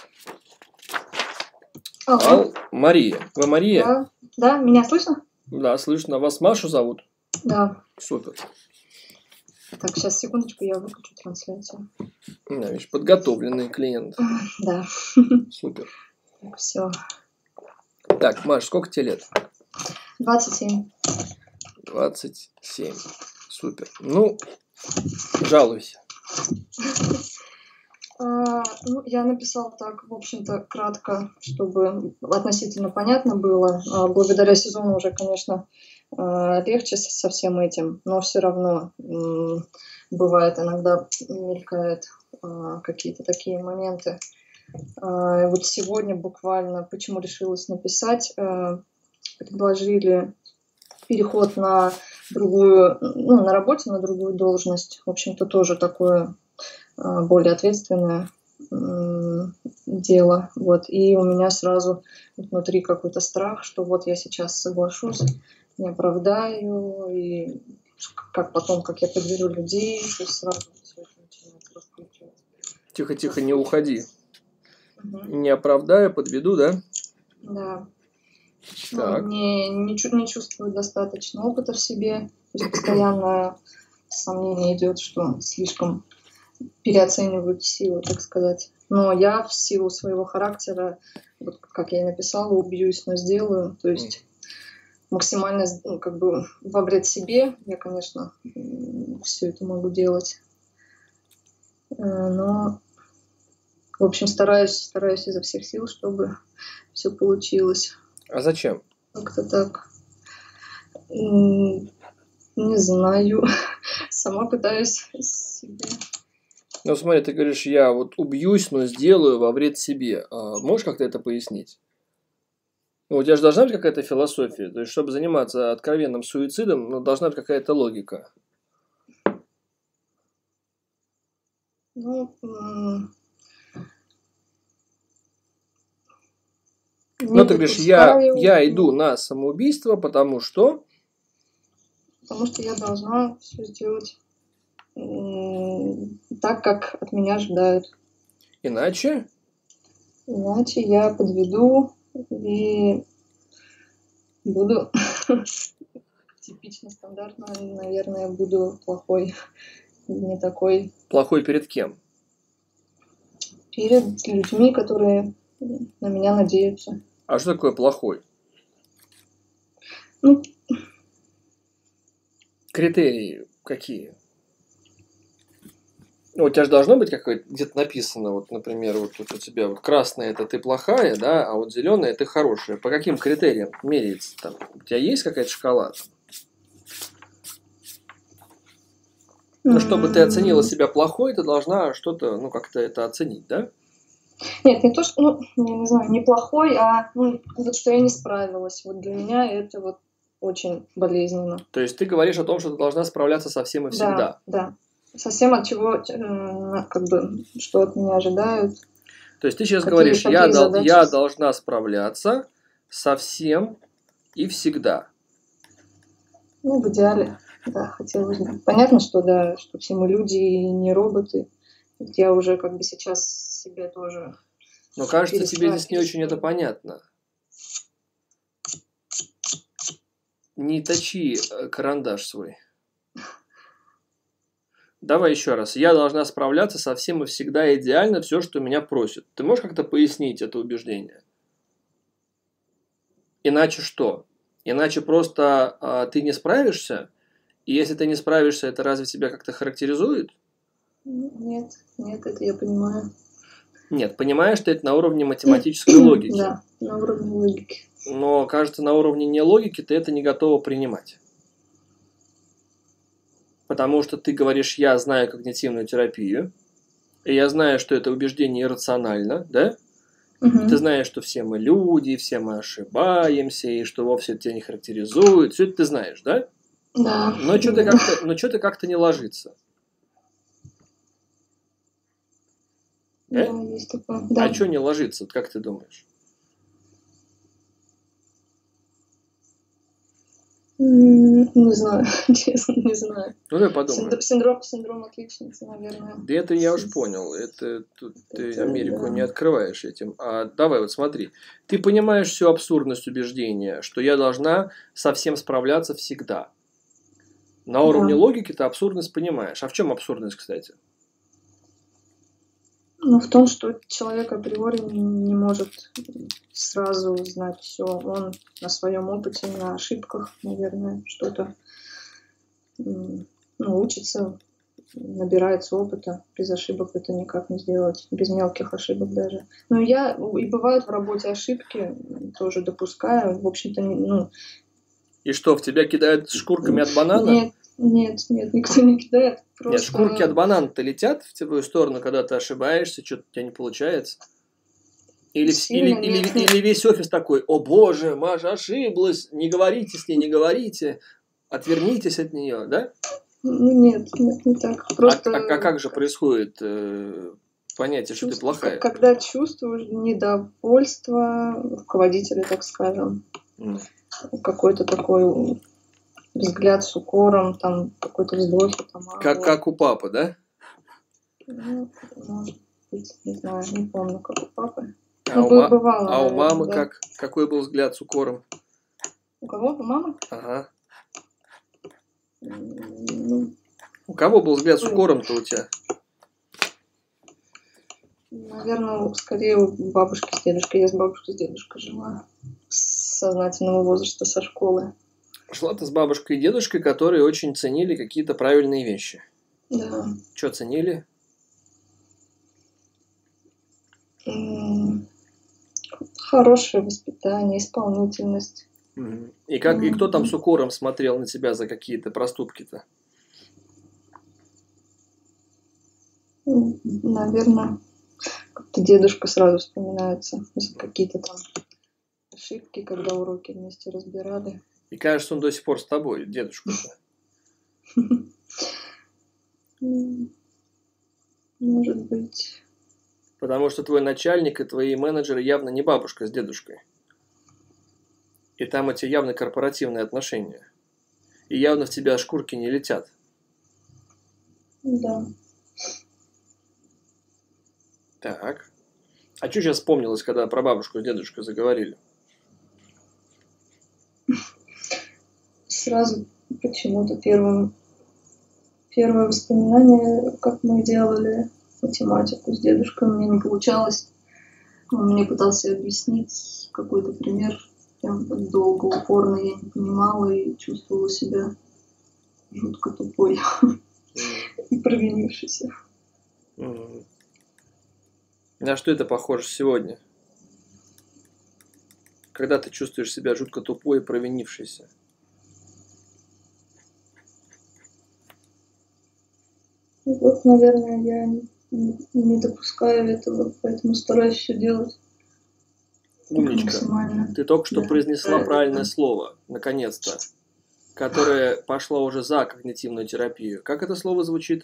Алло. Мария. Вы Мария? Да. Да, меня слышно? Да, слышно. Вас Машу зовут? Да. Супер. Так, сейчас, секундочку, я выключу трансляцию. Да, видишь, подготовленный клиент. Да. Супер. Все. Так, Маш, сколько тебе лет? 27. 27. Супер. Ну, жалуйся. Ну, я написала так, в общем-то, кратко, чтобы относительно понятно было. Благодаря сезону уже, конечно, легче со всем этим, но все равно бывает иногда мелькают какие-то такие моменты. Вот сегодня буквально, почему решилась написать, предложили переход на другую, ну, на работе на другую должность. В общем-то, тоже такое более ответственное дело. Вот. И у меня сразу внутри какой-то страх, что вот я сейчас соглашусь, не оправдаю, и как потом, как я подберу людей, то есть сразу все это начинает раскручивать. Тихо-тихо, не уходи. Угу. Не оправдаю, подведу, да? Да. Так. Ну, не чувствую достаточно опыта в себе, то есть постоянно сомнение идет, что слишком переоценивают силы, так сказать. Но я в силу своего характера, вот как я и написала, убьюсь, но сделаю. То есть максимально, ну, как бы во вред себе я, конечно, все это могу делать. Но, в общем, стараюсь изо всех сил, чтобы все получилось. А зачем? Как-то так. Не знаю. Сама пытаюсь себе. Ну, смотри, ты говоришь, я вот убьюсь, но сделаю во вред себе. Можешь как-то это пояснить? Ну, у тебя же должна быть какая-то философия. То есть, чтобы заниматься откровенным суицидом, ну, должна быть какая-то логика. Ну, ну, ты говоришь, я иду на самоубийство, потому что... Потому что я должна все сделать так, как от меня ожидают. Иначе? Иначе я подведу и буду типично, стандартно, наверное, буду плохой, не такой. Плохой перед кем? Перед людьми, которые на меня надеются. А что такое плохой? Ну, критерии какие? Ну, у тебя же должно быть какое-то где-то написано, вот, например, вот тут у тебя вот красная это ты плохая, да, а вот зеленая ты хорошая. По каким критериям меряется там? У тебя есть какая-то шкала? Ну, чтобы ты оценила себя плохой, ты должна что-то, ну, как-то это оценить, да? Нет, не то, что, ну, я не знаю, неплохой, а ну, вот что я не справилась. Вот для меня это вот очень болезненно. То есть ты говоришь о том, что ты должна справляться со всем и всегда. Да. Совсем от чего, как бы, что от меня ожидают. То есть ты сейчас говоришь, я должна справляться со всем и всегда. Ну, в идеале, да, хотелось бы. Понятно, что да, что все мы люди и не роботы. Я уже как бы сейчас себе тоже... Но кажется, тебе здесь не очень это понятно. Не точи карандаш свой. Давай еще раз. Я должна справляться со всем и всегда идеально все, что меня просят. Ты можешь как-то пояснить это убеждение? Иначе что? Иначе просто ты не справишься? И если ты не справишься, это разве тебя как-то характеризует? Нет, это я понимаю. Нет, понимаешь ты это на уровне математической логики. Да, на уровне логики. Но, кажется, на уровне не логики ты это не готова принимать. Потому что ты говоришь, я знаю когнитивную терапию, и я знаю, что это убеждение иррационально, да? Угу. Ты знаешь, что все мы люди, все мы ошибаемся, и что вовсе это тебя не характеризует. Все это ты знаешь, да? Да. Но что-то как-то не ложится. Да, есть такое. Да. А что не ложится, как ты думаешь? Не знаю, честно, не знаю. Ну, давай подумаем. Синдром отличницы, наверное. Да это я уж понял. Это тут ты Америку да. не открываешь этим. А давай вот смотри. Ты понимаешь всю абсурдность убеждения, что я должна со всем справляться всегда. На уровне логики ты абсурдность понимаешь. А в чем абсурдность, кстати? Ну, в том, что человек априори не может сразу знать все. Он на своем опыте, на ошибках, наверное, что-то учится, набирается опыта. Без ошибок это никак не сделать, без мелких ошибок даже. Но и бывают в работе ошибки, тоже допускаю. В общем-то, И что, в тебя кидают шкурками от банана? Нет, никто не кидает. Нет, шкурки от банана-то летят в твою сторону, когда ты ошибаешься, что-то у тебя не получается. Или весь офис такой: о боже, Маша ошиблась, не говорите с ней, не говорите, отвернитесь от нее, да? Нет, не так. Просто... А как же происходит понятие, что ты плохая? Когда чувствуешь недовольство руководителя, так скажем, какой-то такой взгляд с укором, там какой-то вздох. Как у папы, да? Ну, может быть, не знаю, не помню, как у папы. Бывало, у мамы да. Какой был взгляд с укором? У кого? У мамы? Ага. У кого был взгляд с укором-то у тебя? Наверное, скорее у бабушки с дедушкой. Я с бабушкой с дедушкой жила с сознательного возраста, со школы. Шла ты с бабушкой и дедушкой, которые очень ценили какие-то правильные вещи. Да. Что ценили? Хорошее воспитание, исполнительность. И кто там с укором смотрел на тебя за какие-то проступки-то? Наверное, как-то дедушка сразу вспоминается за какие-то там ошибки, когда уроки вместе разбирали. И кажется, он до сих пор с тобой, дедушка-то. Может быть. Потому что твой начальник и твои менеджеры явно не бабушка с дедушкой. И там эти явно корпоративные отношения. И явно в тебя шкурки не летят. Да. Так. А что сейчас вспомнилось, когда про бабушку с дедушкой заговорили? Сразу почему-то первое воспоминание, как мы делали математику с дедушкой, у меня не получалось. Он мне пытался объяснить какой-то пример, прям долго, упорно я не понимала и чувствовала себя жутко тупой и провинившейся. На что это похоже сегодня? Когда ты чувствуешь себя жутко тупой и провинившейся? Вот, наверное, я не допускаю этого, поэтому стараюсь все делать. Умничка. Ты только что произнесла правильное слово, наконец-то, которое пошло уже за когнитивную терапию. Как это слово звучит?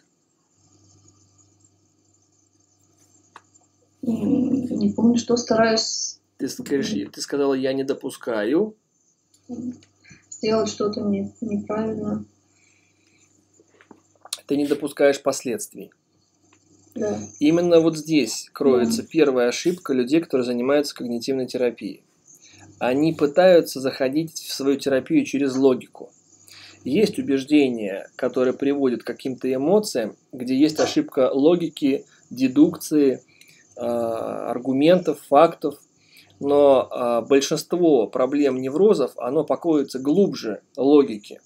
Не помню, что стараюсь. Ты сказала: я не допускаю. Сделать что-то неправильно. Ты не допускаешь последствий. Да. Именно вот здесь кроется первая ошибка людей, которые занимаются когнитивной терапией. Они пытаются заходить в свою терапию через логику. Есть убеждения, которые приводят к каким-то эмоциям, где есть ошибка логики, дедукции, аргументов, фактов. Но большинство проблем неврозов, оно покоится глубже логики.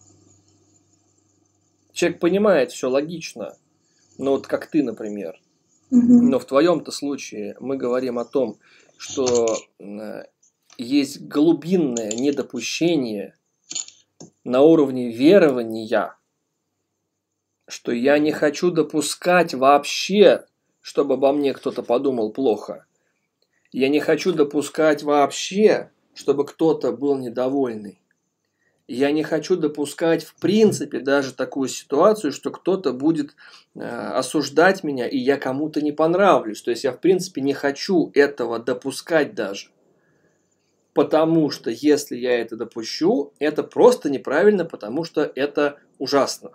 Человек понимает все логично, но вот как ты, например. Но в твоем-то случае мы говорим о том, что есть глубинное недопущение на уровне верования, что я не хочу допускать вообще, чтобы обо мне кто-то подумал плохо. Я не хочу допускать вообще, чтобы кто-то был недовольный. Я не хочу допускать в принципе даже такую ситуацию, что кто-то будет осуждать меня, и я кому-то не понравлюсь. То есть я в принципе не хочу этого допускать даже. потому что если я это допущу, это просто неправильно, потому что это ужасно.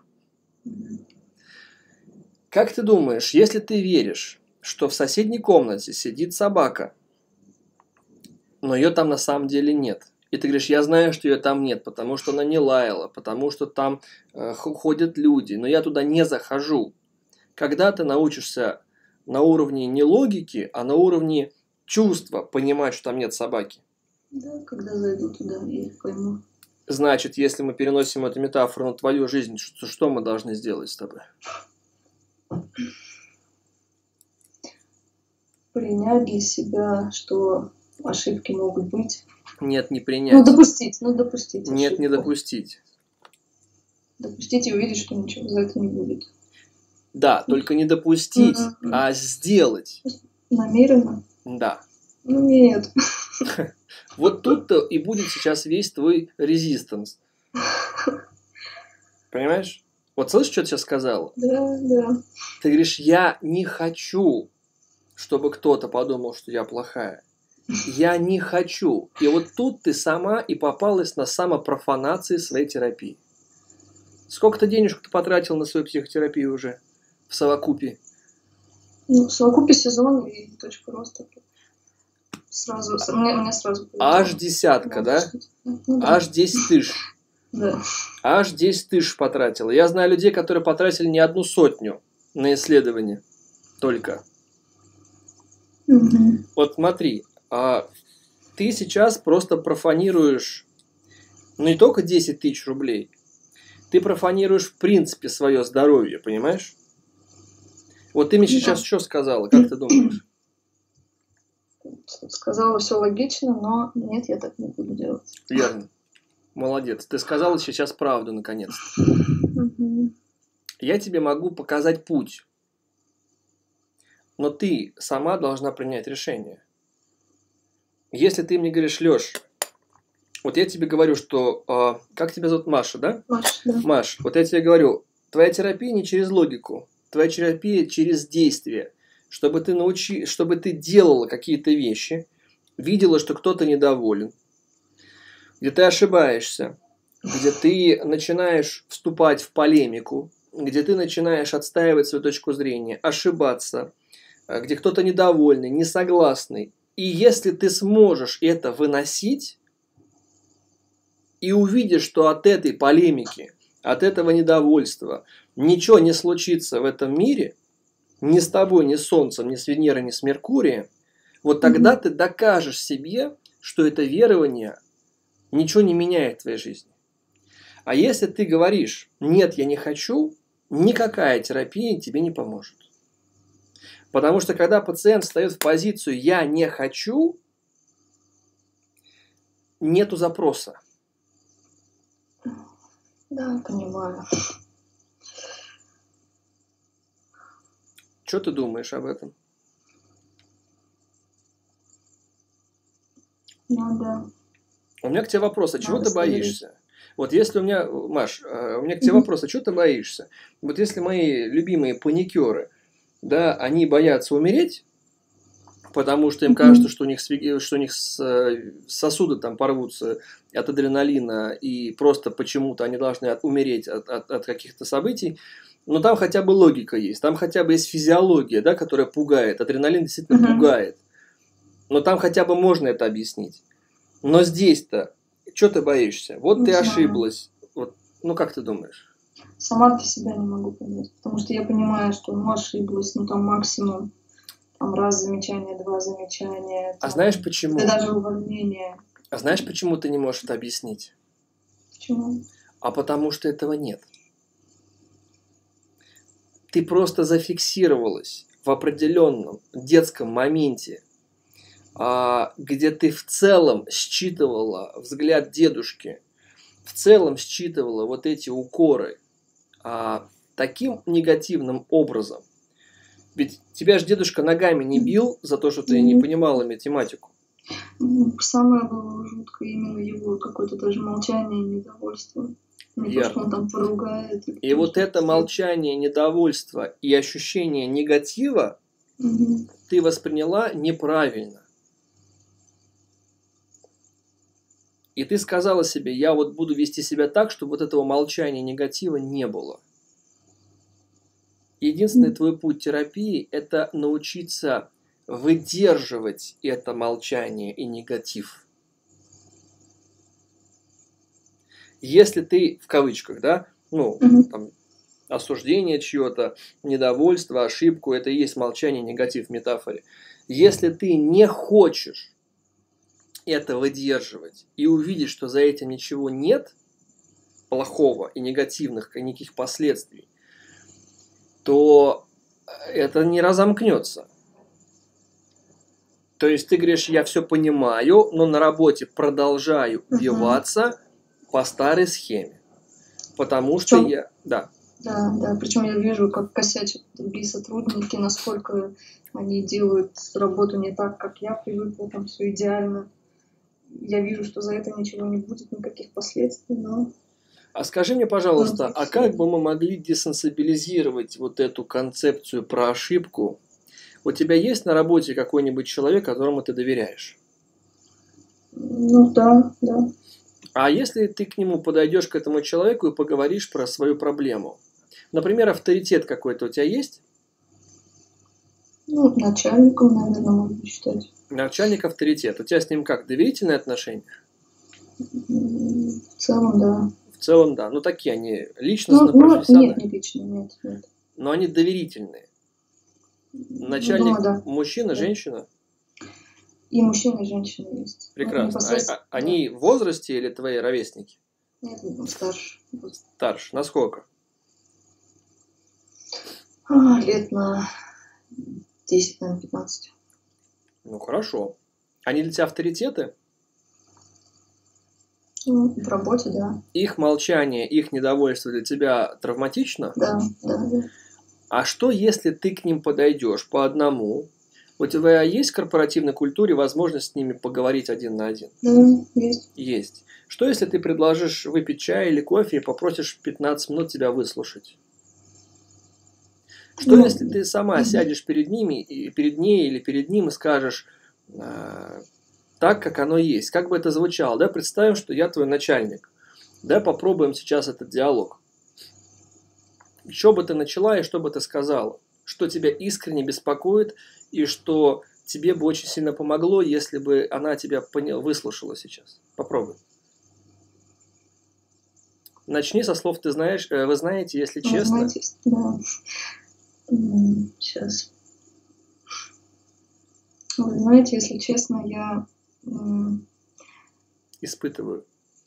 Как ты думаешь, если ты веришь, что в соседней комнате сидит собака, но ее там на самом деле нет, и ты говоришь, я знаю, что ее там нет, потому что она не лаяла, потому что там ходят люди, но я туда не захожу. Когда ты научишься на уровне не логики, а на уровне чувства понимать, что там нет собаки? Да, когда зайду туда, я пойму. Значит, если мы переносим эту метафору на твою жизнь, что мы должны сделать с тобой? Принять для себя, что ошибки могут быть. Нет, не принять. Допустить Нет, ошибку. не допустить. Допустить и увидеть, что ничего за это не будет. Да, только не допустить, а сделать. Намеренно? Да. Нет. Вот тут-то и будет сейчас весь твой резистанс. Понимаешь? Вот слышишь, что я сейчас сказала? Да. Ты говоришь, я не хочу, чтобы кто-то подумал, что я плохая. Я не хочу. И вот тут ты сама и попалась на самопрофанации своей терапии. Сколько ты денежек ты потратил на свою психотерапию уже в совокупе? В совокупе сезон и точка роста. Сразу, мне сразу повезло. Аж десятка, да? Да. Аж 10 тысяч. Да. Аж 10 тысяч потратила. Я знаю людей, которые потратили не 100 на исследование только. Вот смотри, ты сейчас просто профанируешь не только 10 тысяч рублей, ты профанируешь в принципе свое здоровье, понимаешь? Вот ты мне сейчас что сказала, как ты думаешь? Сказала все логично, но нет, я так не буду делать. Верно. Молодец. Ты сказала сейчас правду, наконец-то. Я тебе могу показать путь. Но ты сама должна принять решение. Если ты мне говоришь, Лёш, вот я тебе говорю, что... как тебя зовут? Маша, да? Маша, да. Маш, вот я тебе говорю, твоя терапия не через логику. Твоя терапия через действие. Чтобы ты делала какие-то вещи, видела, что кто-то недоволен, где ты ошибаешься, где ты начинаешь вступать в полемику, где ты начинаешь отстаивать свою точку зрения, ошибаться, где кто-то недовольный, несогласный. И если ты сможешь это выносить и увидишь, что от этой полемики, от этого недовольства ничего не случится в этом мире, ни с тобой, ни с Солнцем, ни с Венерой, ни с Меркурием, вот тогда ты докажешь себе, что это верование ничего не меняет в твоей жизни. А если ты говоришь, нет, я не хочу, никакая терапия тебе не поможет. Потому что когда пациент встает в позицию «я не хочу», нету запроса. Да, понимаю. Что ты думаешь об этом? Надо. У меня к тебе вопрос, а чего Надо ты боишься? Вот если у меня, Маш, у меня к тебе вопрос, а чего ты боишься? Вот если мои любимые паникеры, да, они боятся умереть, потому что им кажется, что у них сосуды там порвутся от адреналина, и просто почему-то они должны умереть от каких-то событий, но там хотя бы логика есть, там хотя бы есть физиология, да, которая пугает, адреналин действительно пугает, но там хотя бы можно это объяснить. Но здесь-то, что ты боишься? Вот Не ты знаю. ошиблась, вот, ну как ты думаешь? Сама для себя не могу понять, потому что я понимаю, что ошиблась, там максимум раз замечание, 2 замечания. А знаешь почему? Да даже увольнение. А знаешь, почему ты не можешь это объяснить? Почему? А потому что этого нет. Ты просто зафиксировалась в определенном детском моменте, где ты в целом считывала взгляд дедушки, в целом считывала вот эти укоры таким негативным образом. Ведь тебя же дедушка ногами не бил за то, что ты не понимала математику. Самое было жуткое именно его какое-то даже молчание и недовольство. Не то, что он там поругает. И вот это молчание, недовольство и ощущение негатива ты восприняла неправильно. И ты сказала себе, я вот буду вести себя так, чтобы вот этого молчания, негатива не было. Единственный твой путь терапии – это научиться выдерживать это молчание и негатив. Если ты, в кавычках, да, там, осуждение чье-то, недовольство, ошибку – это и есть молчание, негатив в метафоре. Если ты не хочешь это выдерживать и увидеть, что за этим ничего нет плохого и негативных, и никаких последствий, то это не разомкнется. То есть ты говоришь, я все понимаю, но на работе продолжаю убиваться по старой схеме. Потому что я... Да. Да, причем я вижу, как косячат другие сотрудники, насколько они делают работу не так, как я привыкла, там все идеально. Я вижу, что за это ничего не будет, никаких последствий, но... А скажи мне, пожалуйста, а как бы мы могли десенсибилизировать вот эту концепцию про ошибку? У тебя есть на работе какой-нибудь человек, которому ты доверяешь? Ну да. А если ты к нему подойдешь, к этому человеку, и поговоришь про свою проблему? Например, авторитет какой-то у тебя есть? Ну, начальником, наверное, можно считать. Начальник авторитет. У тебя с ним как, доверительные отношения? В целом, да. В целом, да. Ну, такие они личностно-профессиональные. Нет, не личные, нет. Но они доверительные. Начальник мужчина, женщина? И мужчина, и женщина есть. Прекрасно. Они в возрасте или твои ровесники? Нет, старше. Старше. Насколько? Лет на 10, наверное, 15. Ну, хорошо. Они для тебя авторитеты? В работе, да. Их молчание, их недовольство для тебя травматично? Да. А что, если ты к ним подойдешь по одному? У тебя есть в корпоративной культуре возможность с ними поговорить один на один? Да, есть. Есть. Что, если ты предложишь выпить чай или кофе и попросишь 15 минут тебя выслушать? Что, если ты сама сядешь перед ними, и перед ней или перед ним и скажешь так, как оно есть? Как бы это звучало? Да, представим, что я твой начальник. Да, попробуем сейчас этот диалог. Что бы ты начала и что бы ты сказала? Что тебя искренне беспокоит и что тебе бы очень сильно помогло, если бы она тебя выслушала сейчас? Попробуй. Начни со слов «ты знаешь», «вы знаете», если честно. Да. Сейчас. Вы знаете, если честно, я испытываю,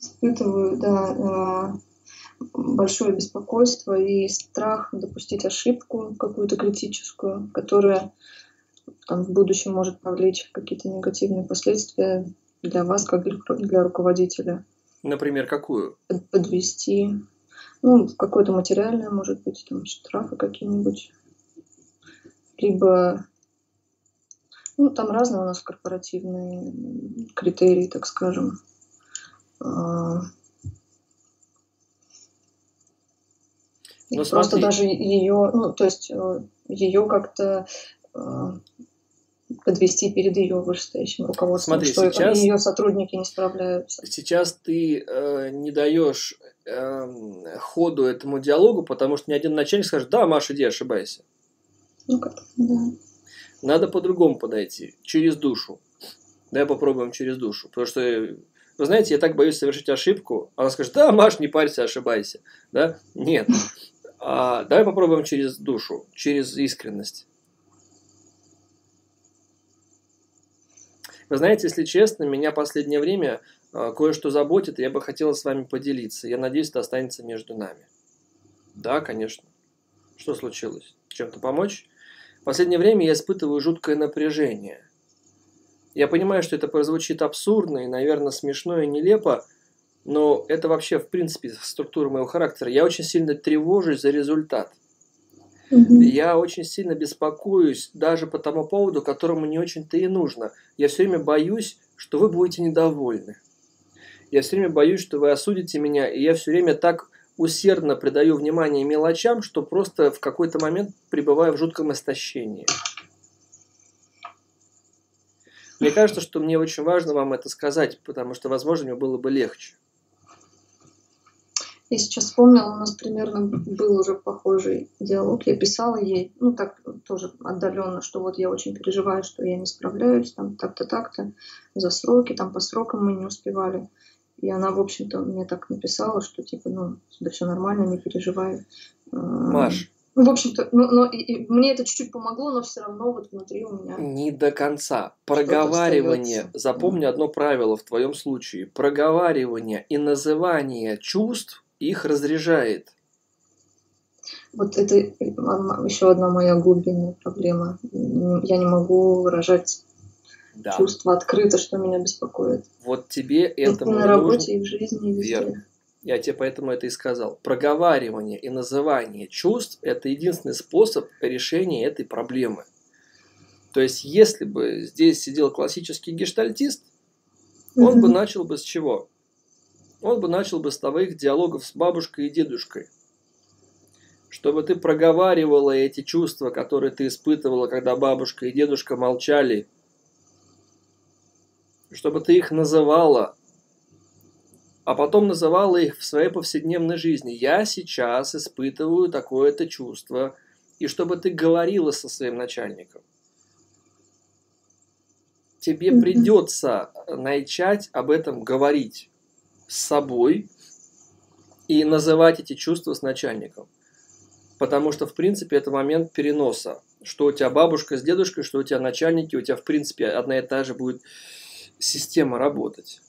да, большое беспокойство и страх допустить ошибку какую-то критическую, которая там, в будущем может повлечь какие-то негативные последствия для вас, как для руководителя. Например, какую? Подвести. Ну, какое-то материальное, может быть, там штрафы какие-нибудь. Либо, ну, там разные у нас корпоративные критерии, так скажем. Просто смотри. Даже ее, ну, то есть ее как-то подвести перед ее вышестоящим руководством, смотри, что сейчас, ее сотрудники не справляются. Сейчас ты не даешь ходу этому диалогу, потому что ни один начальник скажет: да, Маша, иди, ошибайся. Ну как, да. Надо по-другому подойти, через душу. Давай попробуем через душу, потому что, вы знаете, я так боюсь совершить ошибку. Она скажет: да, Маш, не парься, ошибайся. Да? Нет. Давай попробуем через душу, через искренность. Вы знаете, если честно, меня в последнее время кое-что заботит, и я бы хотела с вами поделиться. Я надеюсь, это останется между нами. Да, конечно. Что случилось? Чем-то помочь? В последнее время я испытываю жуткое напряжение. Я понимаю, что это прозвучит абсурдно и, наверное, смешно и нелепо, но это вообще, в принципе, структура моего характера. Я очень сильно тревожусь за результат. Я очень сильно беспокоюсь даже по тому поводу, которому не очень-то и нужно. Я все время боюсь, что вы будете недовольны. Я все время боюсь, что вы осудите меня, и я все время так усердно придаю внимание мелочам, что просто в какой-то момент пребываю в жутком истощении. Мне кажется, что мне очень важно вам это сказать, потому что, возможно, мне было бы легче. Я сейчас вспомнила, у нас примерно был уже похожий диалог. Я писала ей, ну так тоже отдаленно, что вот я очень переживаю, что я не справляюсь, там так-то, так-то, за сроки, там по срокам мы не успевали. И она, в общем-то, мне так написала, что типа, ну, да все нормально, не переживай. Маш. Ну, в общем-то, и мне это чуть-чуть помогло, но все равно вот внутри у меня... Не до конца. Проговаривание, запомни одно правило в твоем случае. Проговаривание и называние чувств их разряжает. Вот это еще одна моя глубинная проблема. Я не могу выражать чувства открыто, что меня беспокоит. Вот тебе этому и на работе, и в жизни, и везде. Верно. Я тебе поэтому это и сказал. Проговаривание и называние чувств – это единственный способ решения этой проблемы. То есть, если бы здесь сидел классический гештальтист, он бы начал бы с чего? Он бы начал бы с твоих диалогов с бабушкой и дедушкой. Чтобы ты проговаривала эти чувства, которые ты испытывала, когда бабушка и дедушка молчали. Чтобы ты их называла, а потом называла их в своей повседневной жизни. Я сейчас испытываю такое-то чувство. И чтобы ты говорила со своим начальником. Тебе придется начать об этом говорить с собой и называть эти чувства с начальником. Потому что, в принципе, это момент переноса. Что у тебя бабушка с дедушкой, что у тебя начальники, у тебя, в принципе, одна и та же будет система работать.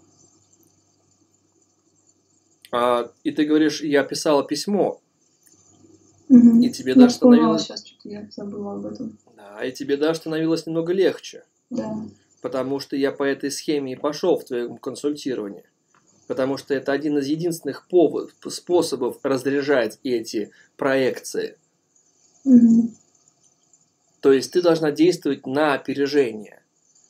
И ты говоришь, я писала письмо, и тебе даже становилось... Сейчас что-то я забыла об этом. Да, и тебе даже становилось немного легче. Да. Потому что я по этой схеме и пошел в твоем консультировании. Потому что это один из единственных способов разряжать эти проекции. То есть ты должна действовать на опережение.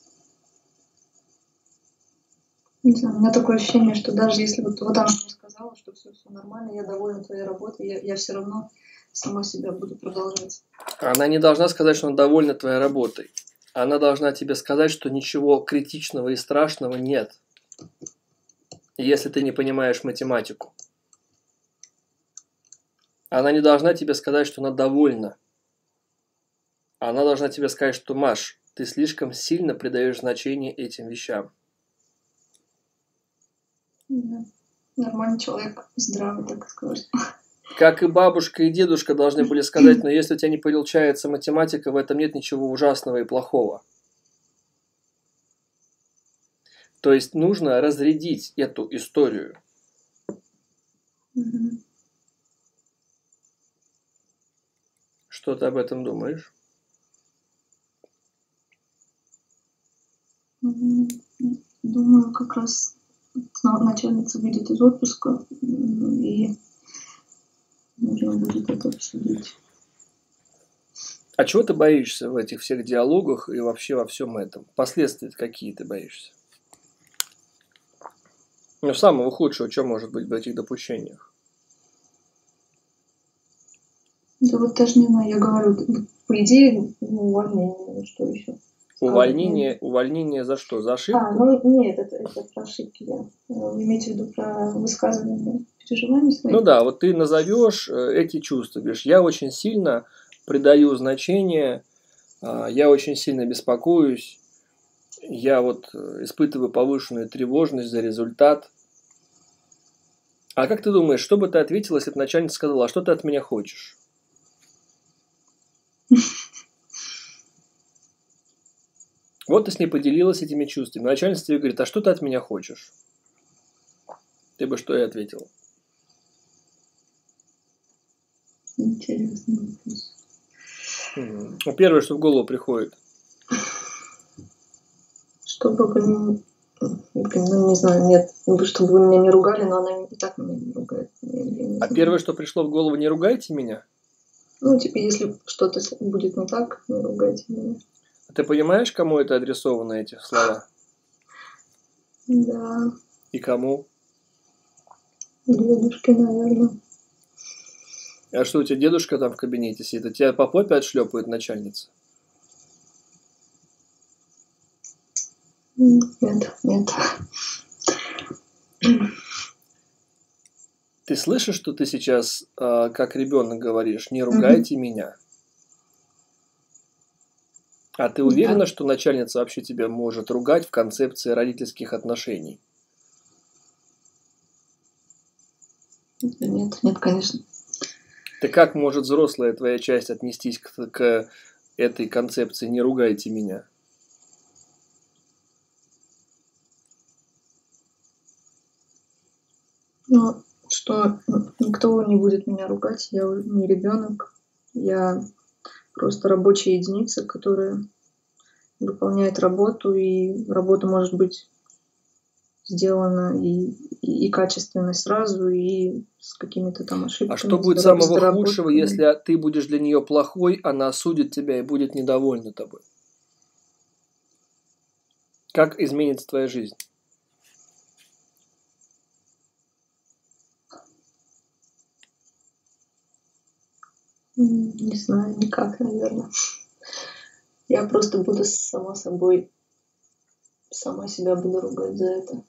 У меня такое ощущение, что даже если вот она мне сказала, что все нормально, я довольна твоей работой, я все равно сама себя буду продолжать. Она не должна сказать, что она довольна твоей работой. Она должна тебе сказать, что ничего критичного и страшного нет. Если ты не понимаешь математику. Она не должна тебе сказать, что она довольна. Она должна тебе сказать, что, Маш, ты слишком сильно придаешь значение этим вещам. Да. Нормальный человек, здравый, так сказать. Как и бабушка и дедушка должны были сказать, но если у тебя не получается математика, в этом нет ничего ужасного и плохого. То есть нужно разрядить эту историю. Что ты об этом думаешь? Думаю, как раз начальница выйдет из отпуска и нужно будет это обсудить. А чего ты боишься в этих всех диалогах и вообще во всем этом? Последствия какие ты боишься? Ну, самого худшего, что может быть в этих допущениях? Да вот даже не знаю, я говорю, по идее, увольнение, что еще? Увольнение за что? За ошибку? Нет, это про ошибки. Вы имеете в виду про высказывание переживаний своих? Ну да, вот ты назовешь эти чувства, говоришь, я очень сильно придаю значение, я очень сильно беспокоюсь, я вот испытываю повышенную тревожность за результат. А как ты думаешь, что бы ты ответила, если бы начальница сказала, а что ты от меня хочешь? Вот ты с ней поделилась этими чувствами. Начальница тебе говорит, а что ты от меня хочешь? Ты бы что и ответила? Интересный вопрос. Ну, первое, что в голову приходит. Чтобы вы, не знаю, нет, чтобы вы меня не ругали, но она и так меня не ругает. А первое, что пришло в голову, не ругайте меня? Ну, типа, если что-то будет не так, не ругайте меня. Ты понимаешь, кому это адресованы эти слова? Да. И кому? Дедушке, наверное. А что, у тебя дедушка там в кабинете сидит? Тебя по попе отшлепает начальница? Нет, нет. Ты слышишь, что ты сейчас, как ребенок говоришь, не Мгм. ругайте меня? А ты Да. уверена, что начальница вообще тебя может ругать в концепции родительских отношений? Нет, нет, конечно. Ты как может взрослая твоя часть отнестись к этой концепции «не ругайте меня»? Ну, что никто не будет меня ругать, я не ребенок, я просто рабочая единица, которая выполняет работу, и работа может быть сделана и качественно сразу, и с какими-то там А ошибками, что будет с самого худшего, доработками. если ты будешь для нее плохой, она осудит тебя и будет недовольна тобой? Как изменится твоя жизнь? Не знаю, никак, наверное. Я просто буду сама собой, сама себя буду ругать за это.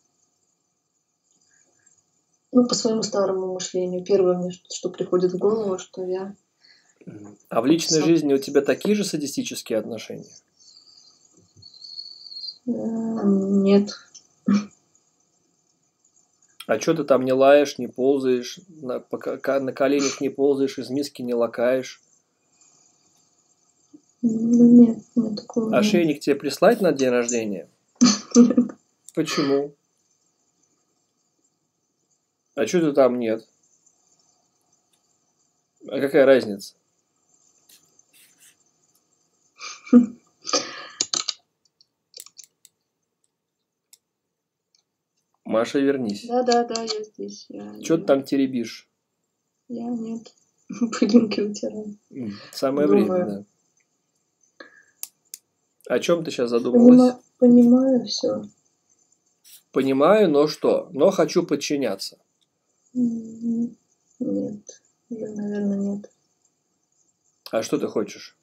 Ну, по своему старому мышлению. Первое мне, что приходит в голову, что я А в личной сам... жизни у тебя такие же садистические отношения? Нет. А что ты там не лаешь, не ползаешь, на коленях не ползаешь, из миски не лакаешь? Нет, нет такого нет. Ошейник тебе прислать на день рождения? Почему? А что ты там нет? А какая разница? Маша, вернись. Да, я здесь. Что ты там теребишь? Я нет. Пылинки утираю. Самое время, Думаю. да. О чем ты сейчас задумалась? Понимаю все. Понимаю, но что? Но хочу подчиняться. Нет. Наверное, нет. А что ты хочешь?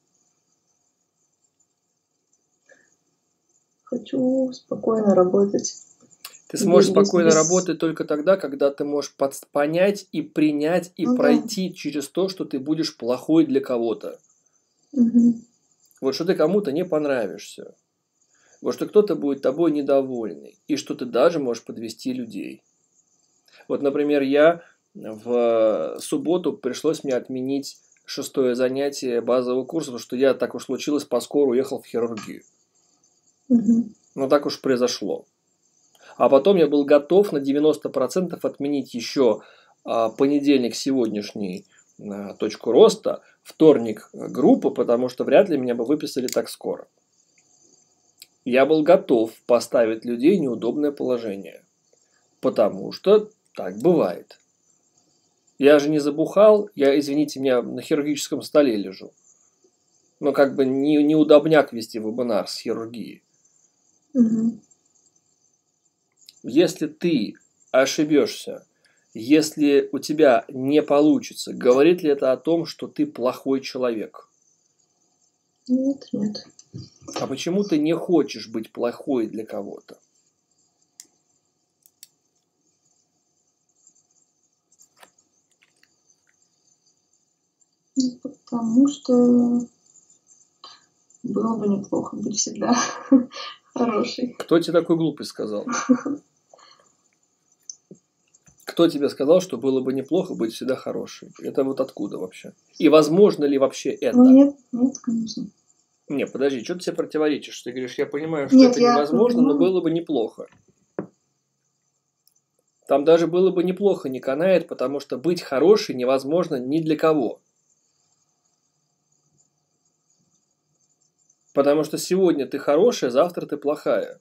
Хочу спокойно работать. Ты сможешь Без- спокойно без- работать только тогда, когда ты можешь понять и принять и Ну да. пройти через то, что ты будешь плохой для кого-то. Мгм. Вот что ты кому-то не понравишься. Вот что кто-то будет тобой недовольный. И что ты даже можешь подвести людей. Вот, например, я в субботу пришлось мне отменить 6-е занятие базового курса, потому что я, так уж случилось, поскору уехал в хирургию. Мгм. Но так уж произошло. А потом я был готов на 90% отменить еще понедельник сегодняшний точку роста, вторник группу, потому что вряд ли меня бы выписали так скоро. Я был готов поставить людей в неудобное положение, потому что так бывает. Я же не забухал, я, извините меня, на хирургическом столе лежу. Но как бы не удобняк вести вебинар с хирургии. Мгм. Если ты ошибешься, если у тебя не получится, говорит ли это о том, что ты плохой человек? Нет, нет. А почему ты не хочешь быть плохой для кого-то? Потому что было бы неплохо быть всегда хорошей. Кто тебе такую глупость сказал? Кто тебе сказал, что было бы неплохо быть всегда хорошей? Это вот откуда вообще? И возможно ли вообще это? Ну нет, конечно. Не, подожди, что ты себе противоречишь? Ты говоришь, я понимаю, что Нет, это я невозможно, но понимаю. было бы неплохо. Там даже было бы неплохо не канает, потому что быть хорошей невозможно ни для кого. Потому что сегодня ты хорошая, завтра ты плохая.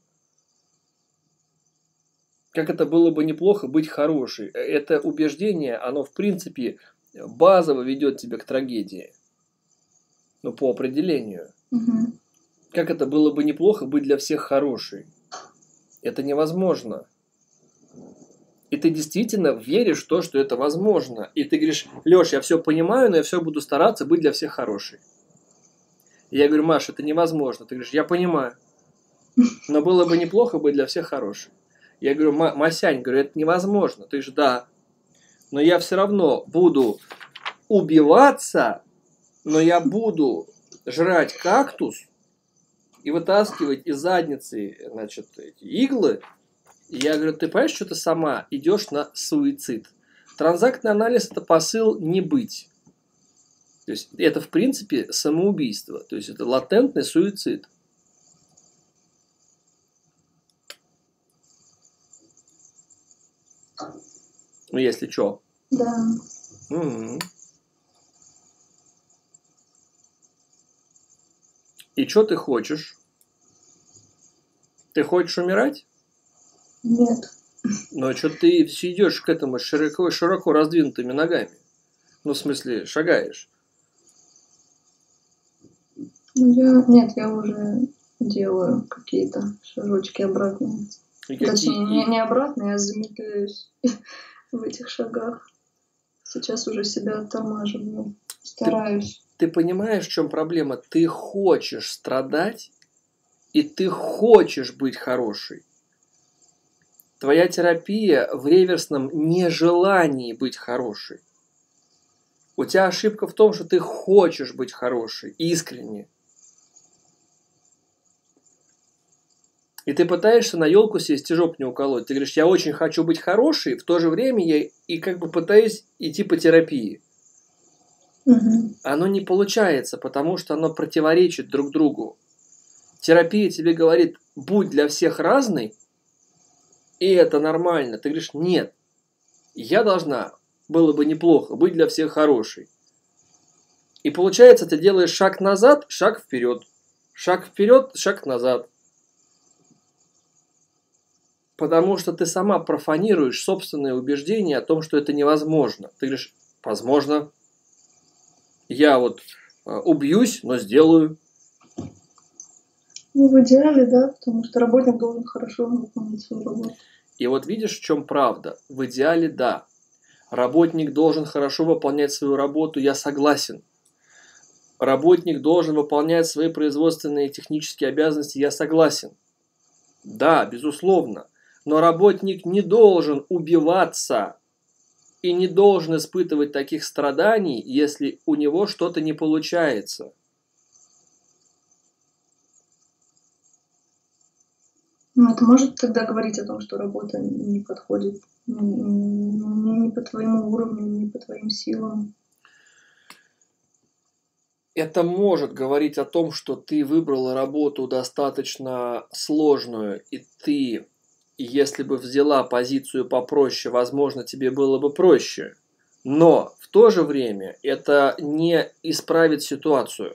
Как это было бы неплохо быть хорошей? Это убеждение, оно в принципе базово ведет тебя к трагедии. Ну, по определению. Мгм. Как это было бы неплохо быть для всех хорошей? Это невозможно. И ты действительно веришь в то, что это возможно. И ты говоришь, Леш, я все понимаю, но я все буду стараться быть для всех хорошей. И я говорю, Маша, это невозможно. Ты говоришь, я понимаю. Но было бы неплохо быть для всех хорошим. Я говорю, Масянь, говорю, это невозможно. Ты же да. Но я все равно буду убиваться, но я буду жрать кактус и вытаскивать из задницы, значит, эти иглы. И я говорю, ты понимаешь, что ты сама идешь на суицид? Транзактный анализ – это посыл не быть. То есть это, в принципе, самоубийство. То есть это латентный суицид. Ну, если что. Да. Угу. И что ты хочешь? Ты хочешь умирать? Нет. Но что ты все идешь к этому широко раздвинутыми ногами? Ну, в смысле, шагаешь. Ну, нет, я уже делаю какие-то шажочки обратные. Точнее, не обратные, а замедляюсь в этих шагах. Сейчас уже себя оттормаживаю. Стараюсь. Ты понимаешь, в чем проблема? Ты хочешь страдать, и ты хочешь быть хорошей. Твоя терапия в реверсном нежелании быть хорошей. У тебя ошибка в том, что ты хочешь быть хорошей, искренне. И ты пытаешься на елку сесть и жопу не уколоть. Ты говоришь, я очень хочу быть хорошей, в то же время я и как бы пытаюсь идти по терапии. Угу. Оно не получается, потому что оно противоречит друг другу. Терапия тебе говорит, будь для всех разной, и это нормально. Ты говоришь, нет, я должна, было бы неплохо, быть для всех хорошей. И получается, ты делаешь шаг назад, шаг вперед, шаг назад. Потому что ты сама профанируешь собственные убеждения о том, что это невозможно. Ты говоришь, возможно, я вот убьюсь, но сделаю. Ну, в идеале, да, потому что работник должен хорошо выполнять свою работу. И вот видишь, в чем правда? В идеале, да. Работник должен хорошо выполнять свою работу, я согласен. Работник должен выполнять свои производственные и технические обязанности, я согласен. Да, безусловно. Но работник не должен убиваться и не должен испытывать таких страданий, если у него что-то не получается. Ну, это может тогда говорить о том, что работа не подходит не по твоему уровню, не по твоим силам. Это может говорить о том, что ты выбрала работу достаточно сложную, и ты, если бы взяла позицию попроще, возможно, тебе было бы проще. Но в то же время это не исправит ситуацию.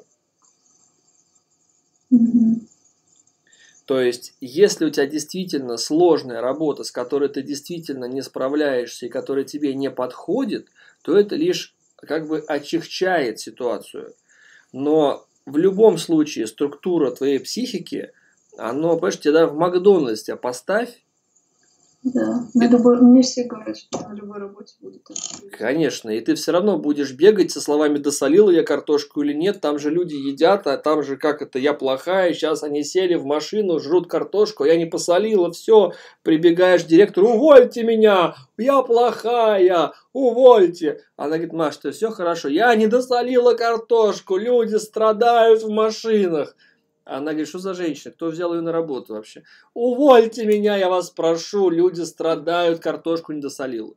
Угу. То есть, если у тебя действительно сложная работа, с которой ты действительно не справляешься и которая тебе не подходит, то это лишь как бы отягчает ситуацию. Но в любом случае структура твоей психики, оно, понимаешь, тебя в Макдональдс тебя поставь. Да, мне все говорят, что на любой работе будет так. Конечно, и ты все равно будешь бегать со словами «досолила я картошку или нет», там же люди едят, а там же как это «я плохая», сейчас они сели в машину, жрут картошку, а я не посолила, все, прибегаешь к директору «увольте меня, я плохая, увольте». Она говорит: «Маш, что все хорошо, я не досолила картошку, люди страдают в машинах». Она говорит: что за женщина? Кто взял ее на работу вообще? Увольте меня, я вас прошу, люди страдают, картошку не досолила.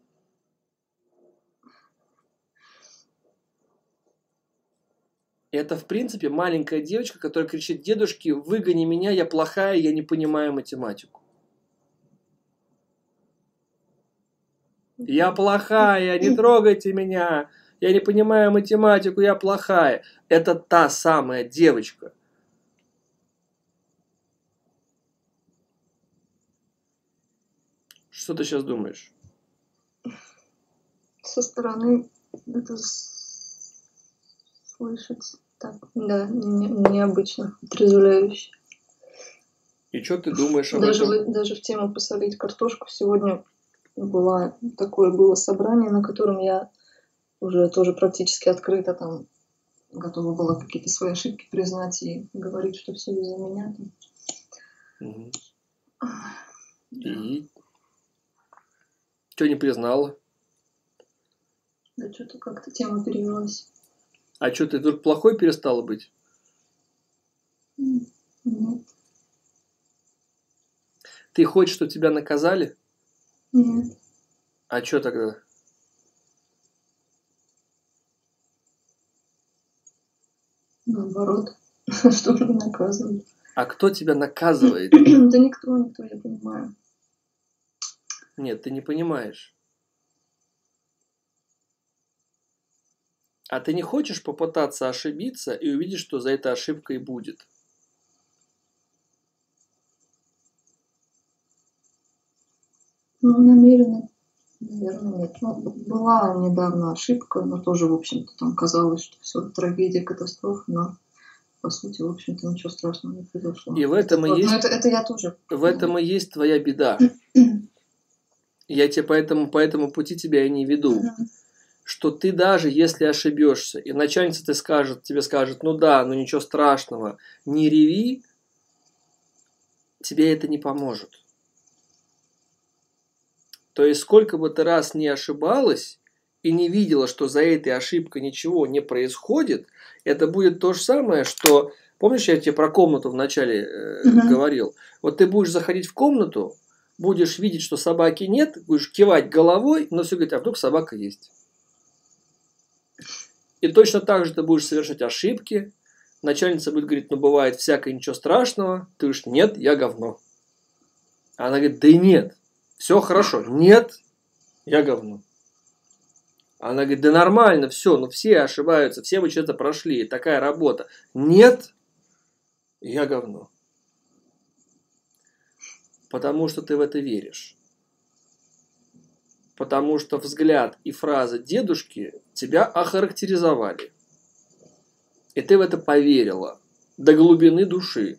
Это, в принципе, маленькая девочка, которая кричит: дедушке, выгони меня, я плохая, я не понимаю математику. Я плохая, не трогайте меня, я не понимаю математику, я плохая. Это та самая девочка. Что ты сейчас думаешь? Со стороны это слышать так, да, необычно, отрезвляюще. И что ты думаешь об этом? Даже в тему посолить картошку сегодня было собрание, на котором я уже тоже практически открыто там готова была какие-то свои ошибки признать и говорить, что все из-за меня. Чего не признала? Да что-то как-то тема перевелась. А что, ты вдруг плохой перестала быть? Нет. Ты хочешь, чтобы тебя наказали? Нет. А что тогда? Наоборот. Чтобы не наказывали. А кто тебя наказывает? Да никто, я понимаю. Нет, ты не понимаешь. А ты не хочешь попытаться ошибиться и увидеть, что за этой ошибкой будет? Ну, намеренно, наверное, нет. Ну, была недавно ошибка, но тоже, в общем-то, там казалось, что все трагедия, катастрофа, но по сути, в общем-то, ничего страшного не произошло. И в этом и Вот, есть, но это я тоже. в этом и есть твоя беда. Я тебе по этому пути тебя и не веду. Что ты даже если ошибешься, и начальница тебе скажет, ну да, ну ничего страшного, не реви, тебе это не поможет. То есть сколько бы ты раз не ошибалась и не видела, что за этой ошибкой ничего не происходит, это будет то же самое, что... Помнишь, я тебе про комнату вначале говорил? Вот ты будешь заходить в комнату, будешь видеть, что собаки нет, будешь кивать головой, но все говорить, а вдруг собака есть. И точно так же ты будешь совершать ошибки. Начальница будет говорить, ну бывает всякое, ничего страшного. Ты говоришь, нет, я говно. А она говорит, да и нет, все хорошо. Нет, я говно. Она говорит, да нормально, все, ну все ошибаются, все вы что-то прошли, такая работа. Нет, я говно. Потому что ты в это веришь. Потому что взгляд и фраза дедушки тебя охарактеризовали. И ты в это поверила до глубины души.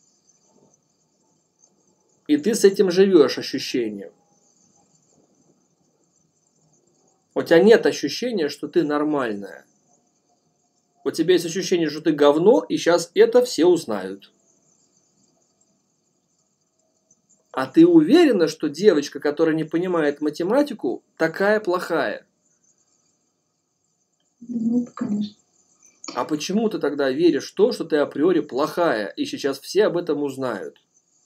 И ты с этим живешь ощущением. У тебя нет ощущения, что ты нормальная. У тебя есть ощущение, что ты говно, и сейчас это все узнают. А ты уверена, что девочка, которая не понимает математику, такая плохая? Нет, конечно. А почему ты тогда веришь в то, что ты априори плохая, и сейчас все об этом узнают?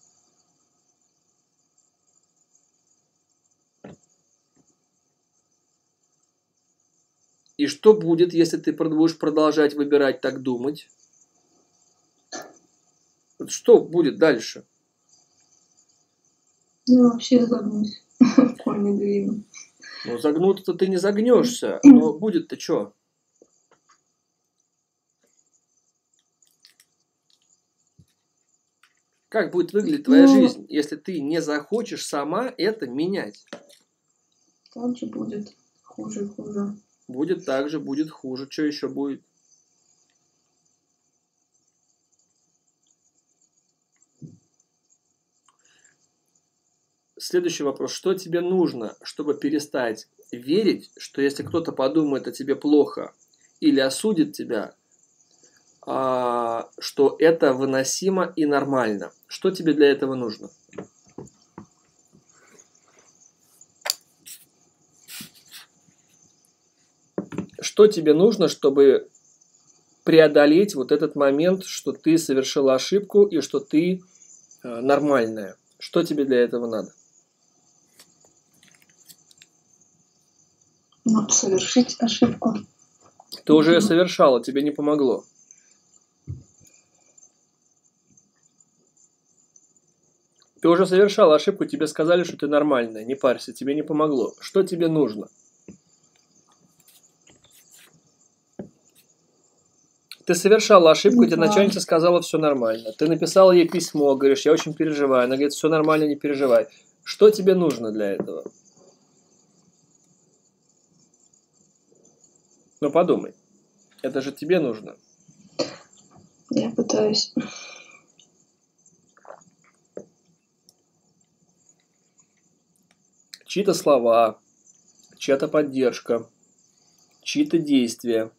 И что будет, если ты будешь продолжать выбирать так думать? Вот что будет дальше? Я вообще загнусь. Корни двину. Ну, загнуться ты не загнешься, но будет-то что? Как будет выглядеть твоя жизнь, если ты не захочешь сама это менять? Так же будет хуже и хуже. Будет так же, будет хуже. Что еще будет? Следующий вопрос. Что тебе нужно, чтобы перестать верить, что если кто-то подумает о тебе плохо или осудит тебя, что это выносимо и нормально? Что тебе для этого нужно? Что тебе нужно, чтобы преодолеть вот этот момент, что ты совершила ошибку и что ты нормальная? Что тебе для этого надо? Ну, совершить ошибку. Ты уже ее совершала, тебе не помогло. Ты уже совершала ошибку, тебе сказали, что ты нормальная, не парься, тебе не помогло. Что тебе нужно? Ты совершала ошибку, тебе начальница сказала, все нормально. Ты написала ей письмо, говоришь, я очень переживаю. Она говорит, все нормально, не переживай. Что тебе нужно для этого? Ну подумай, это же тебе нужно. Я пытаюсь. Чьи-то слова, чья-то поддержка, чьи-то действия.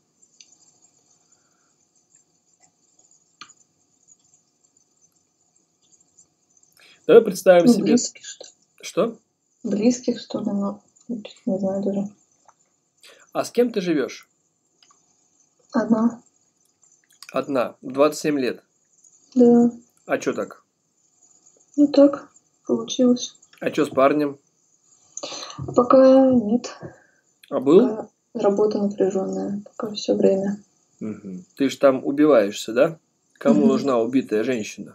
Давай представим себе... Близких, что ли? Что? Близких, что ли, но Не знаю даже. А с кем ты живешь? Одна. Одна. 27 лет. Да. А чё так? Ну так получилось. А чё с парнем? Пока нет. А был? Пока работа напряженная. Пока все время. Мгм. Ты ж там убиваешься, да? Кому Мгм. нужна убитая женщина?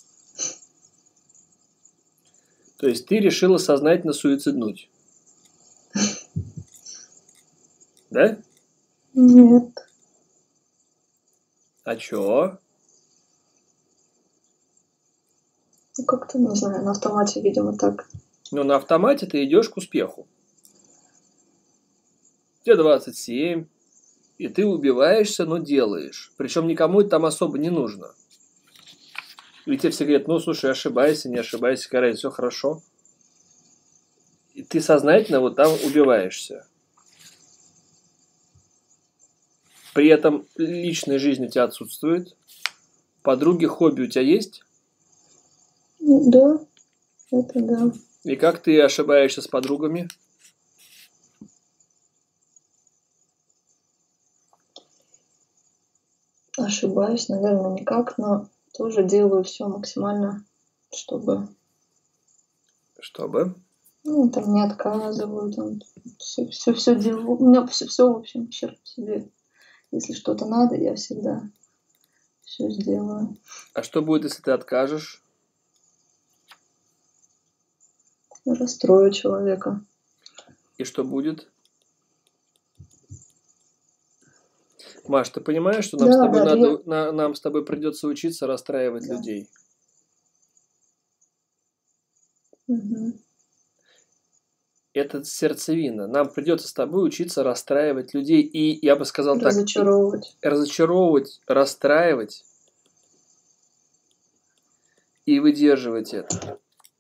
То есть ты решила сознательно суициднуть? Да? Нет. А чё? Ну как-то, не знаю, на автомате, видимо, так. Ну, на автомате ты идешь к успеху. Тебе 27, и ты убиваешься, но делаешь. Причем никому это там особо не нужно. И тебе все говорят, ну, слушай, ошибайся, не ошибайся, карай, все хорошо. И ты сознательно вот там убиваешься. При этом личная жизнь у тебя отсутствует. Подруги, хобби у тебя есть? Ну, да, это да. И как ты ошибаешься с подругами? Ошибаюсь, наверное, никак, но тоже делаю все максимально, чтобы, Чтобы? ну, там не отказываю, там все делаю. У меня все, в общем, черт себе. Если что-то надо, я всегда все сделаю. А что будет, если ты откажешь? Расстрою человека. И что будет? Маш, ты понимаешь, что нам с Да, тобой да, надо, нам с тобой придется учиться расстраивать да. людей? Мгм. Это сердцевина. Нам придется с тобой учиться расстраивать людей. И я бы сказал так, Разочаровывать. разочаровывать, расстраивать и выдерживать это.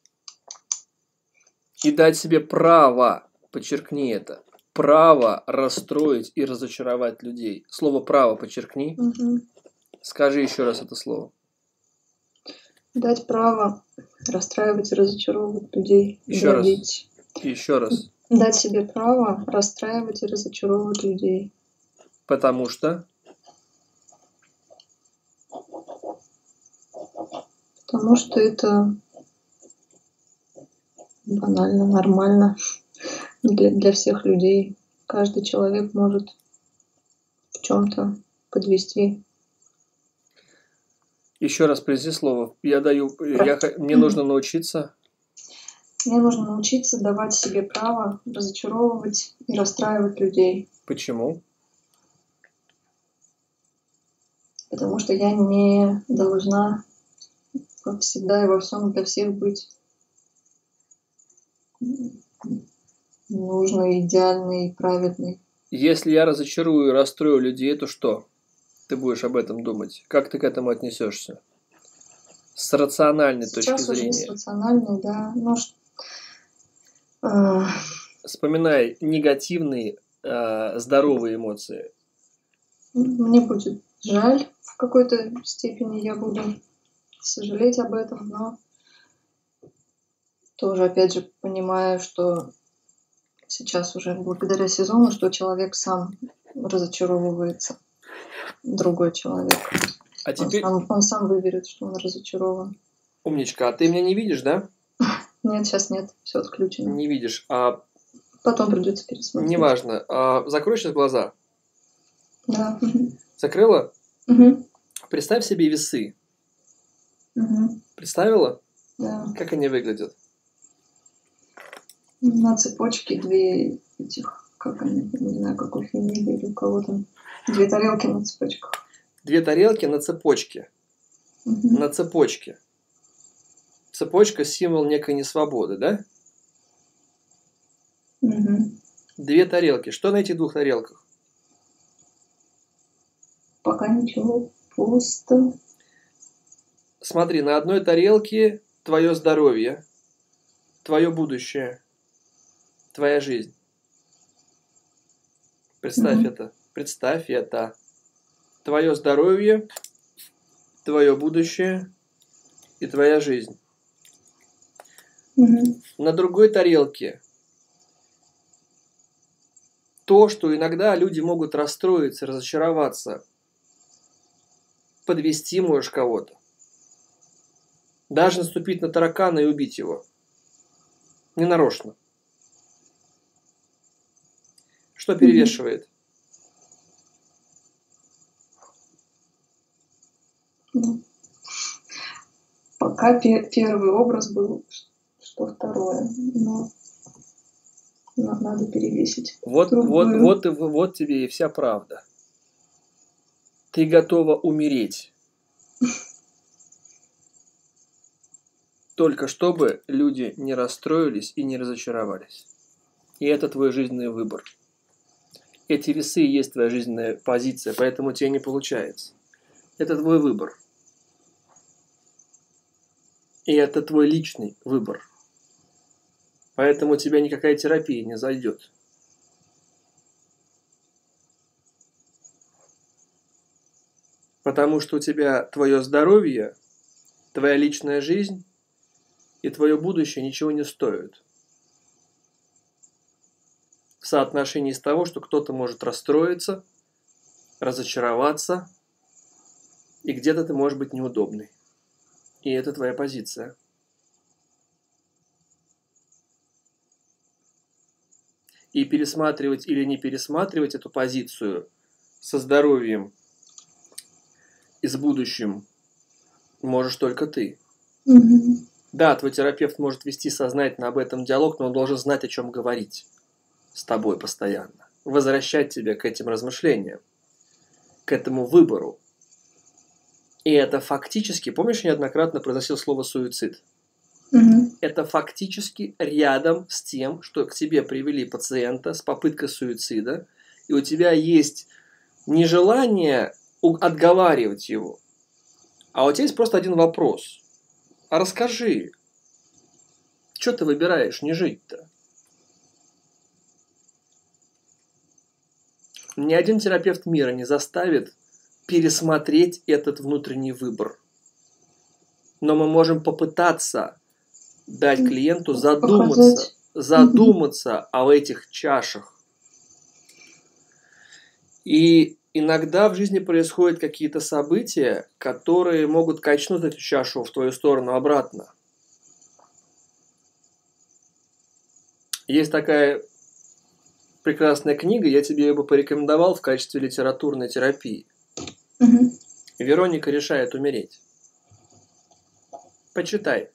И дать себе право, подчеркни это, право расстроить и разочаровать людей. Слово «право» подчеркни. Мгм. Скажи еще раз это слово. Дать право расстраивать и разочаровывать людей. Еще раз. Грабить. Еще раз. Дать себе право расстраивать и разочаровывать людей. Потому что Потому что это банально, нормально для всех людей. Каждый человек может в чем-то подвести. еще раз произнеси слово. Мне нужно научиться. Мне нужно научиться давать себе право разочаровывать и расстраивать людей. Почему? Потому что я не должна, как всегда и во всем для всех быть нужной, идеальной, праведной. Если я разочарую и расстрою людей, то что? Ты будешь об этом думать. Как ты к этому отнесешься? С рациональной точки Сейчас уже с зрения. рациональной, да. Ну, Вспоминай негативные, здоровые эмоции. мне будет жаль в какой-то степени, я буду сожалеть об этом, но тоже, опять же, понимаю, что сейчас уже благодаря сезону, что человек сам разочаровывается, другой человек. А теперь, Он сам выберет, что он разочарован. умничка, а ты меня не видишь, да? Нет, сейчас нет, все отключено. Не видишь. А Потом придется пересмотреть. неважно. Закрой сейчас глаза. Да. Закрыла? Мгм. Представь себе весы. Мгм. Представила? Да. Как они выглядят? На цепочке две этих, как они, не знаю, как у Фемиды или у кого там, две тарелки на цепочках. Две тарелки на цепочке. Мгм. На цепочке. Цепочка – символ некой несвободы, да? Мгм. Две тарелки. Что на этих двух тарелках? Пока ничего, пусто. Смотри, на одной тарелке твое здоровье, твое будущее, твоя жизнь. Представь Мгм. это. Представь это. Твое здоровье, твое будущее и твоя жизнь. Мгм. На другой тарелке то, что иногда люди могут расстроиться, разочароваться, подвести можешь кого-то. Даже наступить на таракана и убить его. Ненарочно. Что перевешивает? Пока первый образ был, что второе. Но надо перевесить. Вот тебе и вся правда. Ты готова умереть. Только чтобы люди не расстроились и не разочаровались. И это твой жизненный выбор. Эти весы и есть твоя жизненная позиция, поэтому тебе не получается. Это твой выбор. И это твой личный выбор. Поэтому у тебя никакая терапия не зайдет. Потому что у тебя твое здоровье, твоя личная жизнь и твое будущее ничего не стоят. В соотношении с того, что кто-то может расстроиться, разочароваться, и где-то ты можешь быть неудобный. И это твоя позиция. И пересматривать или не пересматривать эту позицию со здоровьем и с будущим можешь только ты. Да, твой терапевт может вести сознательно об этом диалог, но он должен знать, о чем говорить с тобой постоянно. Возвращать тебя к этим размышлениям, к этому выбору. И это фактически, помнишь, неоднократно произносил слово «суицид»? Это фактически рядом с тем, что к тебе привели пациента с попыткой суицида, и у тебя есть нежелание отговаривать его, а у тебя есть просто один вопрос. А расскажи, что ты выбираешь не жить-то? Ни один терапевт мира не заставит пересмотреть этот внутренний выбор. Но мы можем попытаться дать клиенту задуматься об этих чашах. И иногда в жизни происходят какие-то события, которые могут качнуть эту чашу в твою сторону обратно. Есть такая прекрасная книга, я тебе ее бы порекомендовал в качестве литературной терапии. Вероника решает умереть. Почитай.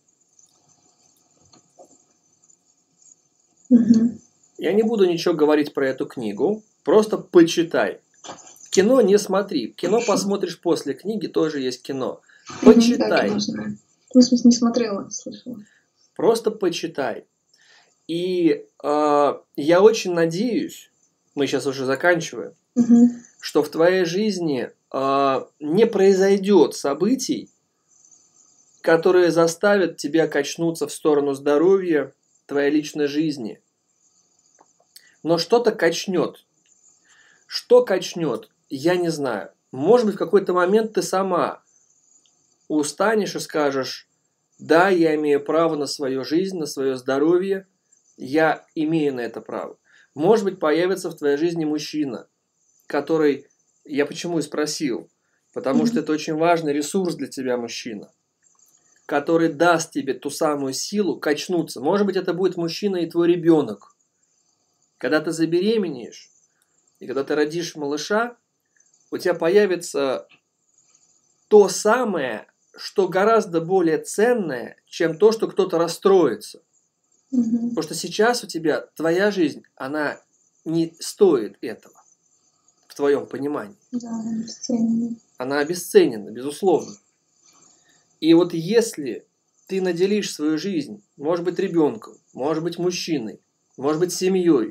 Я не буду ничего говорить про эту книгу, просто почитай. Кино не смотри. Кино посмотришь после книги, тоже есть кино. Почитай. Да, в смысле, не смотрела, слышала. Просто почитай. И я очень надеюсь, мы сейчас уже заканчиваем, что в твоей жизни не произойдет событий, которые заставят тебя качнуться в сторону здоровья, твоей личной жизни. Но что-то качнет. Что качнет, я не знаю. Может быть, в какой-то момент ты сама устанешь и скажешь: да, я имею право на свою жизнь, на свое здоровье, я имею на это право. Может быть, появится в твоей жизни мужчина, который, я почему и спросил, потому что это очень важный ресурс для тебя, мужчина, который даст тебе ту самую силу качнуться. Может быть, это будет мужчина и твой ребенок. Когда ты забеременеешь, и когда ты родишь малыша, у тебя появится то самое, что гораздо более ценное, чем то, что кто-то расстроится. Потому что сейчас у тебя твоя жизнь, она не стоит этого, в твоем понимании. Да, она обесценена. Она обесценена, безусловно. И вот если ты наделишь свою жизнь, может быть, ребенком, может быть, мужчиной, может быть, семьей,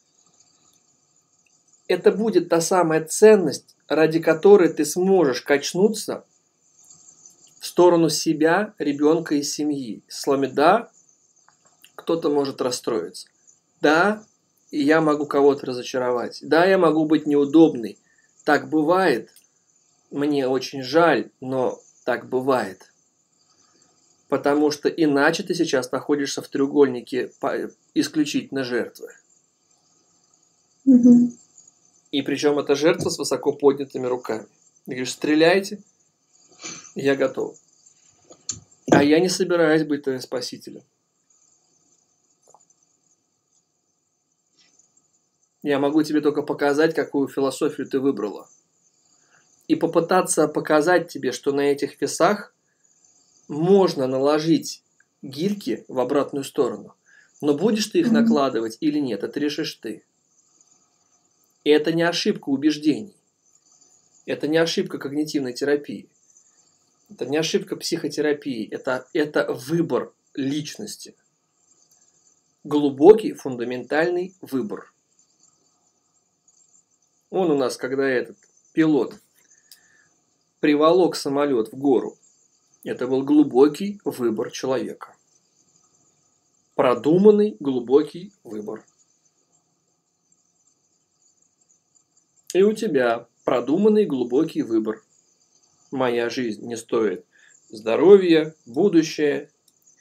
это будет та самая ценность, ради которой ты сможешь качнуться в сторону себя, ребенка и семьи. Словами «да», кто-то может расстроиться. Да, я могу кого-то разочаровать. Да, я могу быть неудобной. Так бывает. Мне очень жаль, но так бывает. Потому что иначе ты сейчас находишься в треугольнике исключительно жертвы. Мгм. И причем это жертва с высоко поднятыми руками. Ты говоришь, стреляйте, я готов. А я не собираюсь быть твоим спасителем. Я могу тебе только показать, какую философию ты выбрала. И попытаться показать тебе, что на этих весах можно наложить гирьки в обратную сторону. Но будешь ты их Мгм. накладывать или нет, это решишь ты. И это не ошибка убеждений. Это не ошибка когнитивной терапии. Это не ошибка психотерапии. Это выбор личности. Глубокий, фундаментальный выбор. Он у нас, когда этот пилот приволок самолет в гору, это был глубокий выбор человека. Продуманный глубокий выбор. И у тебя продуманный глубокий выбор. Моя жизнь не стоит здоровья, будущее.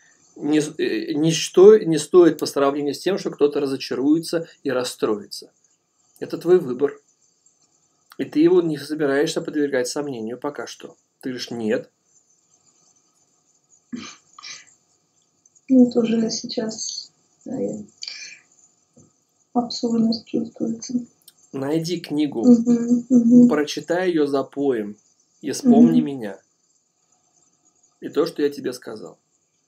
Ничто не стоит по сравнению с тем, что кто-то разочаруется и расстроится. Это твой выбор. И ты его не собираешься подвергать сомнению пока что. Ты говоришь, нет. Ну, это уже сейчас абсурдность чувствуется. Найди книгу, Мгм, мгм, прочитай ее запоем и вспомни мгм, меня. И то, что я тебе сказал.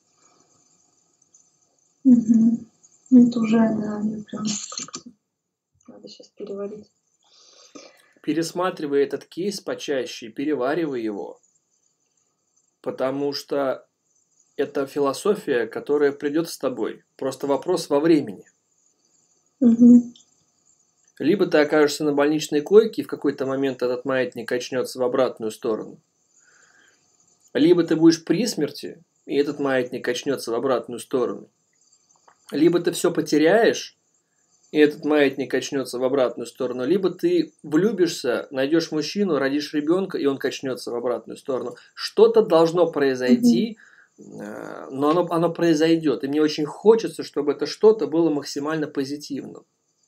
мгм. Это уже, да, мне прям как-то надо сейчас переварить. Пересматривай этот кейс почаще, переваривай его. Потому что это философия, которая придет с тобой. Просто вопрос во времени. Мгм, Либо ты окажешься на больничной койке, и в какой-то момент этот маятник качнется в обратную сторону. Либо ты будешь при смерти, и этот маятник качнется в обратную сторону. Либо ты все потеряешь, и этот маятник качнется в обратную сторону. Либо ты влюбишься, найдешь мужчину, родишь ребенка, и он качнется в обратную сторону. Что-то должно мгм. произойти, но оно произойдет. И мне очень хочется, чтобы это что-то было максимально позитивным.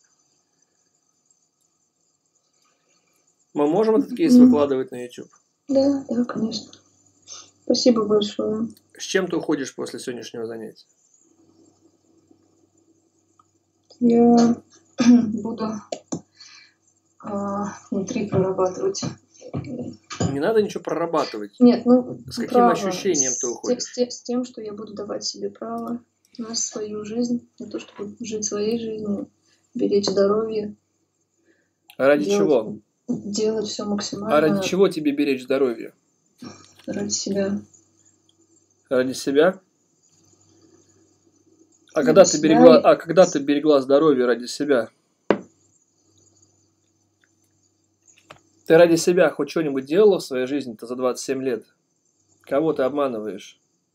Мы можем этот кейс Мгм. выкладывать на YouTube? Да, да, конечно. Спасибо большое. С чем ты уходишь после сегодняшнего занятия? Я буду внутри прорабатывать. Не надо ничего прорабатывать. Нет, ну, С каким право. ощущением ты уходишь? С тем, что я буду давать себе право на свою жизнь, на то, чтобы жить своей жизнью, беречь здоровье, Ради чего? делать все А ради максимально чего тебе беречь здоровье? ради себя. Ради себя? А Ради когда ты себя берегла, и- а когда ты берегла здоровье ради себя? Ты ради себя хоть что-нибудь делала в своей жизни-то за 27 лет? Кого ты обманываешь?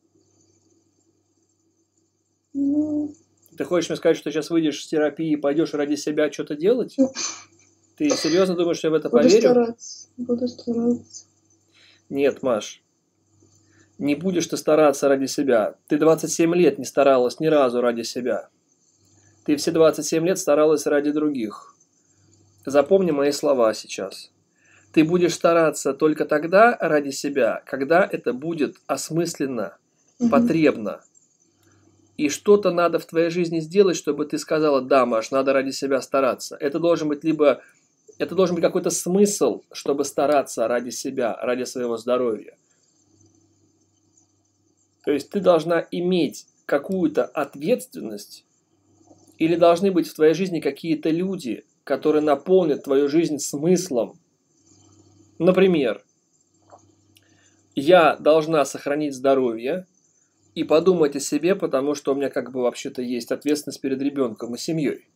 Ну, Ты хочешь мне сказать, что сейчас выйдешь с терапии и пойдешь ради себя что-то делать? Ты серьезно думаешь, что я в это буду поверю? стараться. Буду стараться. Нет, Маш. Не будешь ты стараться ради себя. Ты 27 лет не старалась ни разу ради себя. Ты все 27 лет старалась ради других. Запомни мои слова сейчас. Ты будешь стараться только тогда ради себя, когда это будет осмысленно, Мгм. потребно. И что-то надо в твоей жизни сделать, чтобы ты сказала, да, Маш, надо ради себя стараться. Это должен быть какой-то смысл, чтобы стараться ради себя, ради своего здоровья. То есть ты должна иметь какую-то ответственность, или должны быть в твоей жизни какие-то люди, которые наполнят твою жизнь смыслом. Например, я должна сохранить здоровье и подумать о себе, потому что у меня как бы вообще-то есть ответственность перед ребенком и семьей.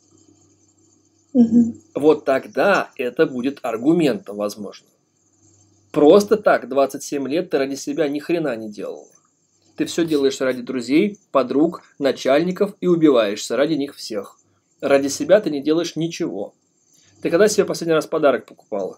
Мгм. Вот тогда это будет аргументом, возможно. Просто так 27 лет ты ради себя ни хрена не делала. Ты все делаешь ради друзей, подруг, начальников и убиваешься ради них всех. Ради себя ты не делаешь ничего. Ты когда себе последний раз подарок покупала?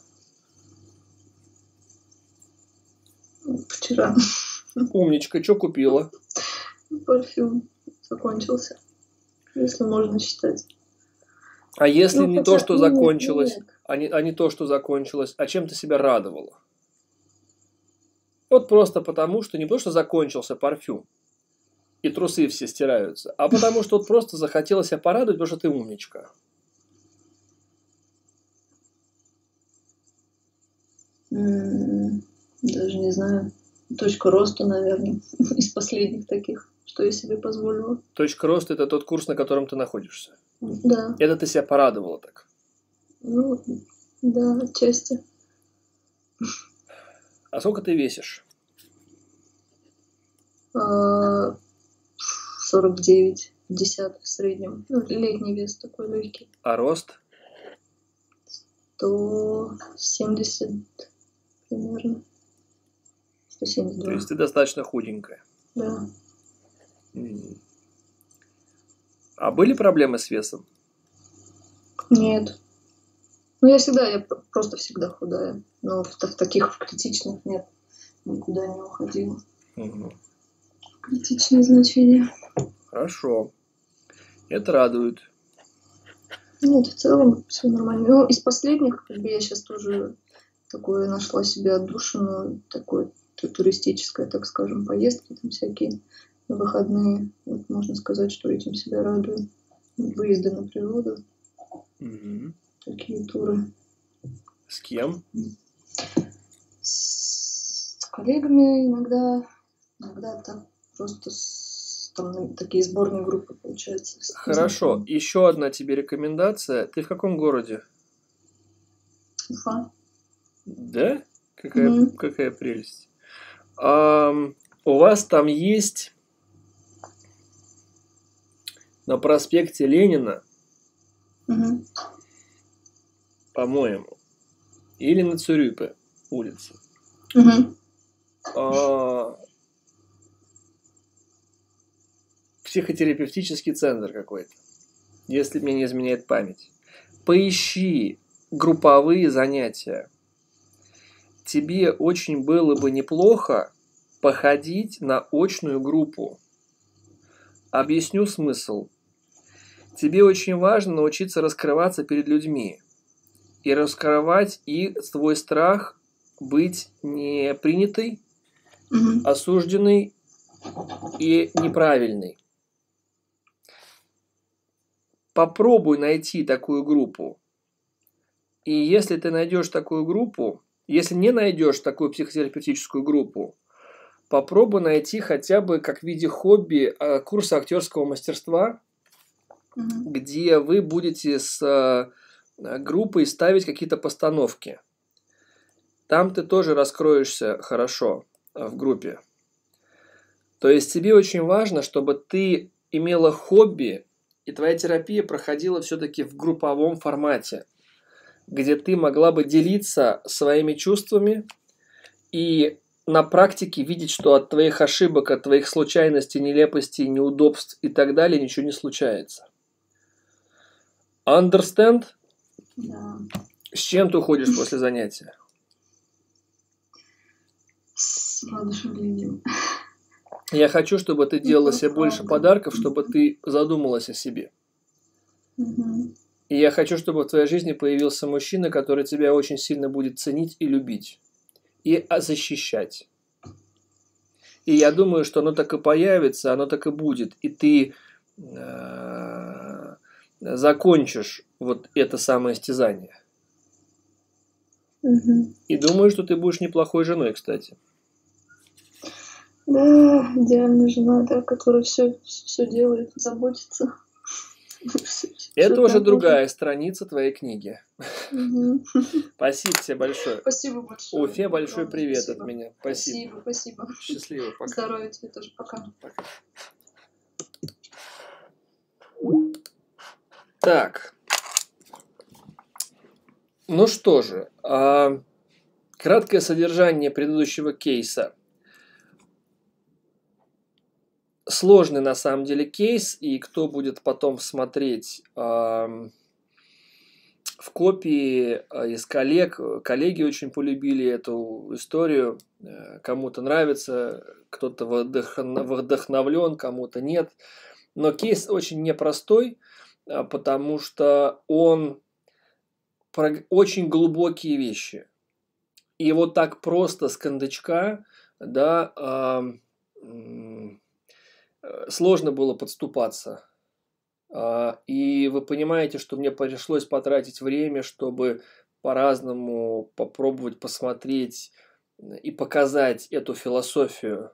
Вчера Умничка, что купила? парфюм закончился, если можно считать. А если Ну, не то, хотя, что нет, закончилось, нет. а не то, что закончилось, а чем ты себя радовала? Вот просто потому, что не потому, что закончился парфюм, и трусы все стираются, а потому что вот просто захотелось себя порадовать, потому что ты умничка. Даже не знаю. Точка роста, наверное, из последних таких, что я себе позволила. Точка роста – это тот курс, на котором ты находишься. Да, Это ты себя порадовала так. ну, да, отчасти. А сколько ты весишь? 49, 50 в среднем. Ну, летний вес такой легкий. А рост? 170 примерно. То 172, есть ты достаточно худенькая. да. М. А были проблемы с весом? Нет. Ну, я просто всегда худая. Но в таких критичных нет. Никуда не уходила. Мгм. Критичные значения. Хорошо. Это радует. Нет, в целом все нормально. Ну, из последних, как бы я сейчас тоже такое нашла себе отдушину, такое туристическое, так скажем, поездки там всякие на выходные. Вот можно сказать, что этим себя радую. Выезды на природу, Мгм. такие туры. С кем? С коллегами иногда так просто там такие сборные группы, получается. Хорошо. Еще одна тебе рекомендация. Ты в каком городе? Уфа. Да? Мгм. Какая прелесть. У вас там есть на проспекте Ленина, Мгм. по-моему, или на Цюрюпе улице, Мгм. а, психотерапевтический центр какой-то, если мне не изменяет память. Поищи групповые занятия. Тебе очень было бы неплохо походить на очную группу. Объясню смысл. Тебе очень важно научиться раскрываться перед людьми. И раскрывать и свой страх быть не принятой, Мгм. осужденной и неправильной. Попробуй найти такую группу. И если ты найдешь такую группу, если не найдешь такую психотерапевтическую группу, попробуй найти хотя бы как в виде хобби курсы актерского мастерства, Мгм. где вы будете с группой ставить какие-то постановки. Там ты тоже раскроешься хорошо в группе. То есть тебе очень важно, чтобы ты имела хобби, и твоя терапия проходила все-таки в групповом формате, где ты могла бы делиться своими чувствами и на практике видеть, что от твоих ошибок, от твоих случайностей, нелепостей, неудобств и так далее ничего не случается. Understand? Да. С чем ты уходишь после занятия? С воодушевлением. Я хочу, чтобы ты делала себе больше Правда. подарков, чтобы ты задумалась о себе. Мгм. И я хочу, чтобы в твоей жизни появился мужчина, который тебя очень сильно будет ценить и любить. И защищать. И я думаю, что оно так и появится, оно так и будет. И ты закончишь вот это самое истязание. Мгм. И думаю, что ты будешь неплохой женой, кстати. Да, идеальная жена, да, которая все делает, заботится. Это уже другая страница твоей книги. Мгм. Спасибо тебе большое. Спасибо большое. Уфе большой Огромное привет спасибо. от меня. Спасибо. Спасибо. Счастливо. Пока. Здоровья тебе тоже. Пока. Пока. Так. Ну что же, краткое содержание предыдущего кейса. Сложный на самом деле кейс, и кто будет потом смотреть в копии из коллег, коллеги очень полюбили эту историю, кому-то нравится, кто-то вдохновлен, кому-то нет. Но кейс очень непростой, потому что он про очень глубокие вещи. И вот так просто с кондачка, да, сложно было подступаться. И вы понимаете, что мне пришлось потратить время, чтобы по-разному попробовать посмотреть и показать эту философию.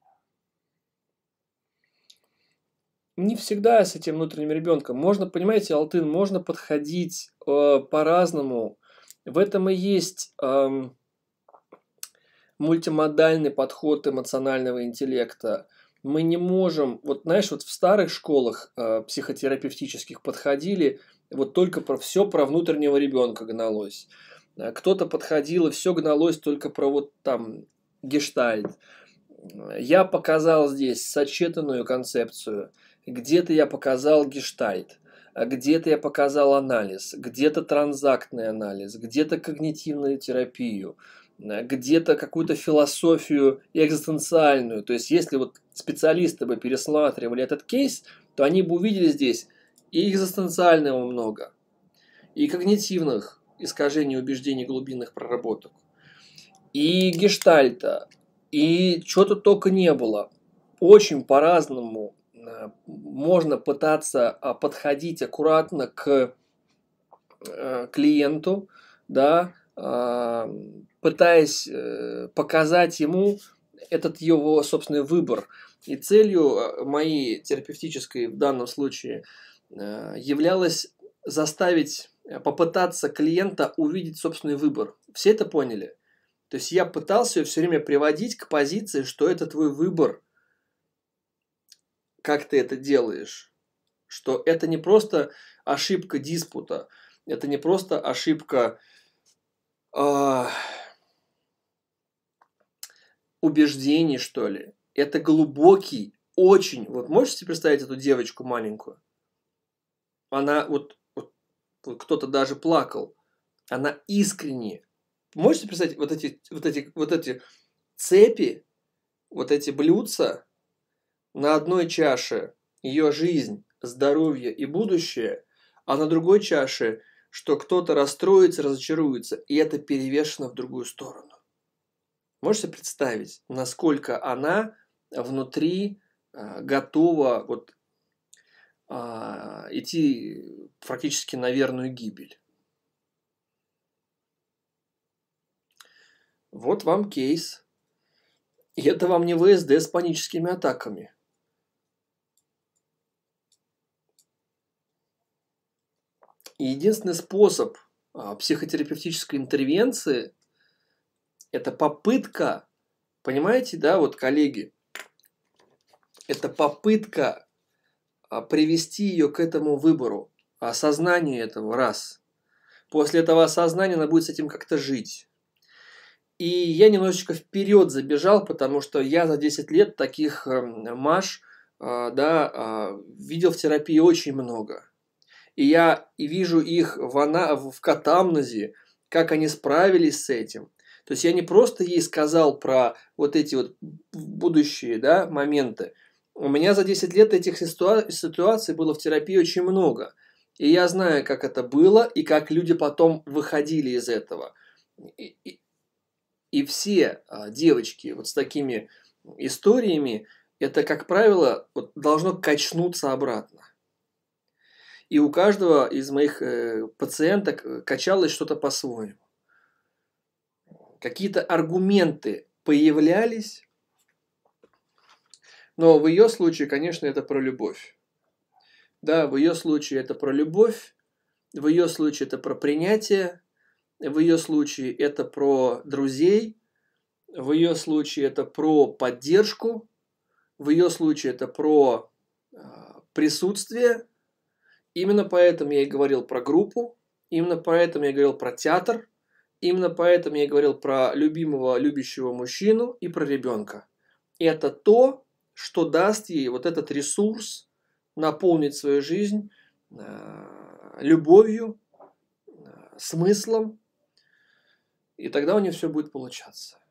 Не всегда с этим внутренним ребенком. Можно, понимаете, Алтын, можно подходить по-разному. В этом и есть мультимодальный подход эмоционального интеллекта. Мы не можем, вот знаешь, вот в старых школах психотерапевтических подходили, вот только все про внутреннего ребенка гналось. Кто-то подходил, и все гналось только про вот там гештальт. Я показал здесь сочетанную концепцию. Где-то я показал гештальт, где-то я показал анализ, где-то транзактный анализ, где-то когнитивную терапию, где-то какую-то философию экзистенциальную. То есть, если вот специалисты бы пересматривали этот кейс, то они бы увидели здесь и экзистенциального много, и когнитивных искажений убеждений, глубинных проработок, и гештальта, и чего-то только не было. Очень по-разному можно пытаться подходить аккуратно к клиенту, да, пытаясь показать ему этот его собственный выбор. И целью моей терапевтической в данном случае являлось заставить, попытаться клиента увидеть собственный выбор. Все это поняли? То есть я пытался ее все время приводить к позиции, что это твой выбор, как ты это делаешь. Что это не просто ошибка диспута, это не просто ошибка убеждений, что ли. Это глубокий, очень... Вот можете себе представить эту девочку маленькую? Она вот кто-то даже плакал. Она искренне. Можете представить вот эти цепи, вот эти блюдца на одной чаше ее жизнь, здоровье и будущее, а на другой чаше, что кто-то расстроится, разочаруется, и это перевешено в другую сторону. Можете представить, насколько она внутри готова вот, идти практически на верную гибель. Вот вам кейс. И это вам не ВСД с паническими атаками. И единственный способ психотерапевтической интервенции – это попытка, понимаете, да, вот коллеги, это попытка привести ее к этому выбору, осознанию этого, раз. После этого осознания она будет с этим как-то жить. И я немножечко вперед забежал, потому что я за 10 лет таких Маш видел в терапии очень много. И я вижу их в катамнезе, как они справились с этим. То есть я не просто ей сказал про вот эти вот будущие моменты. У меня за 10 лет этих ситуаций было в терапии очень много. И я знаю, как это было, и как люди потом выходили из этого. И все девочки вот с такими историями, это, как правило, вот должно качнуться обратно. И у каждого из моих пациенток качалось что-то по-своему. Какие-то аргументы появлялись, но в ее случае, конечно, это про любовь. Да, в ее случае это про любовь, в ее случае это про принятие, в ее случае это про друзей, в ее случае это про поддержку, в ее случае это про присутствие. Именно поэтому я и говорил про группу, именно поэтому я говорил про театр, именно поэтому я говорил про любимого, любящего мужчину и про ребенка. Это то, что даст ей вот этот ресурс наполнить свою жизнь любовью, смыслом, и тогда у нее все будет получаться.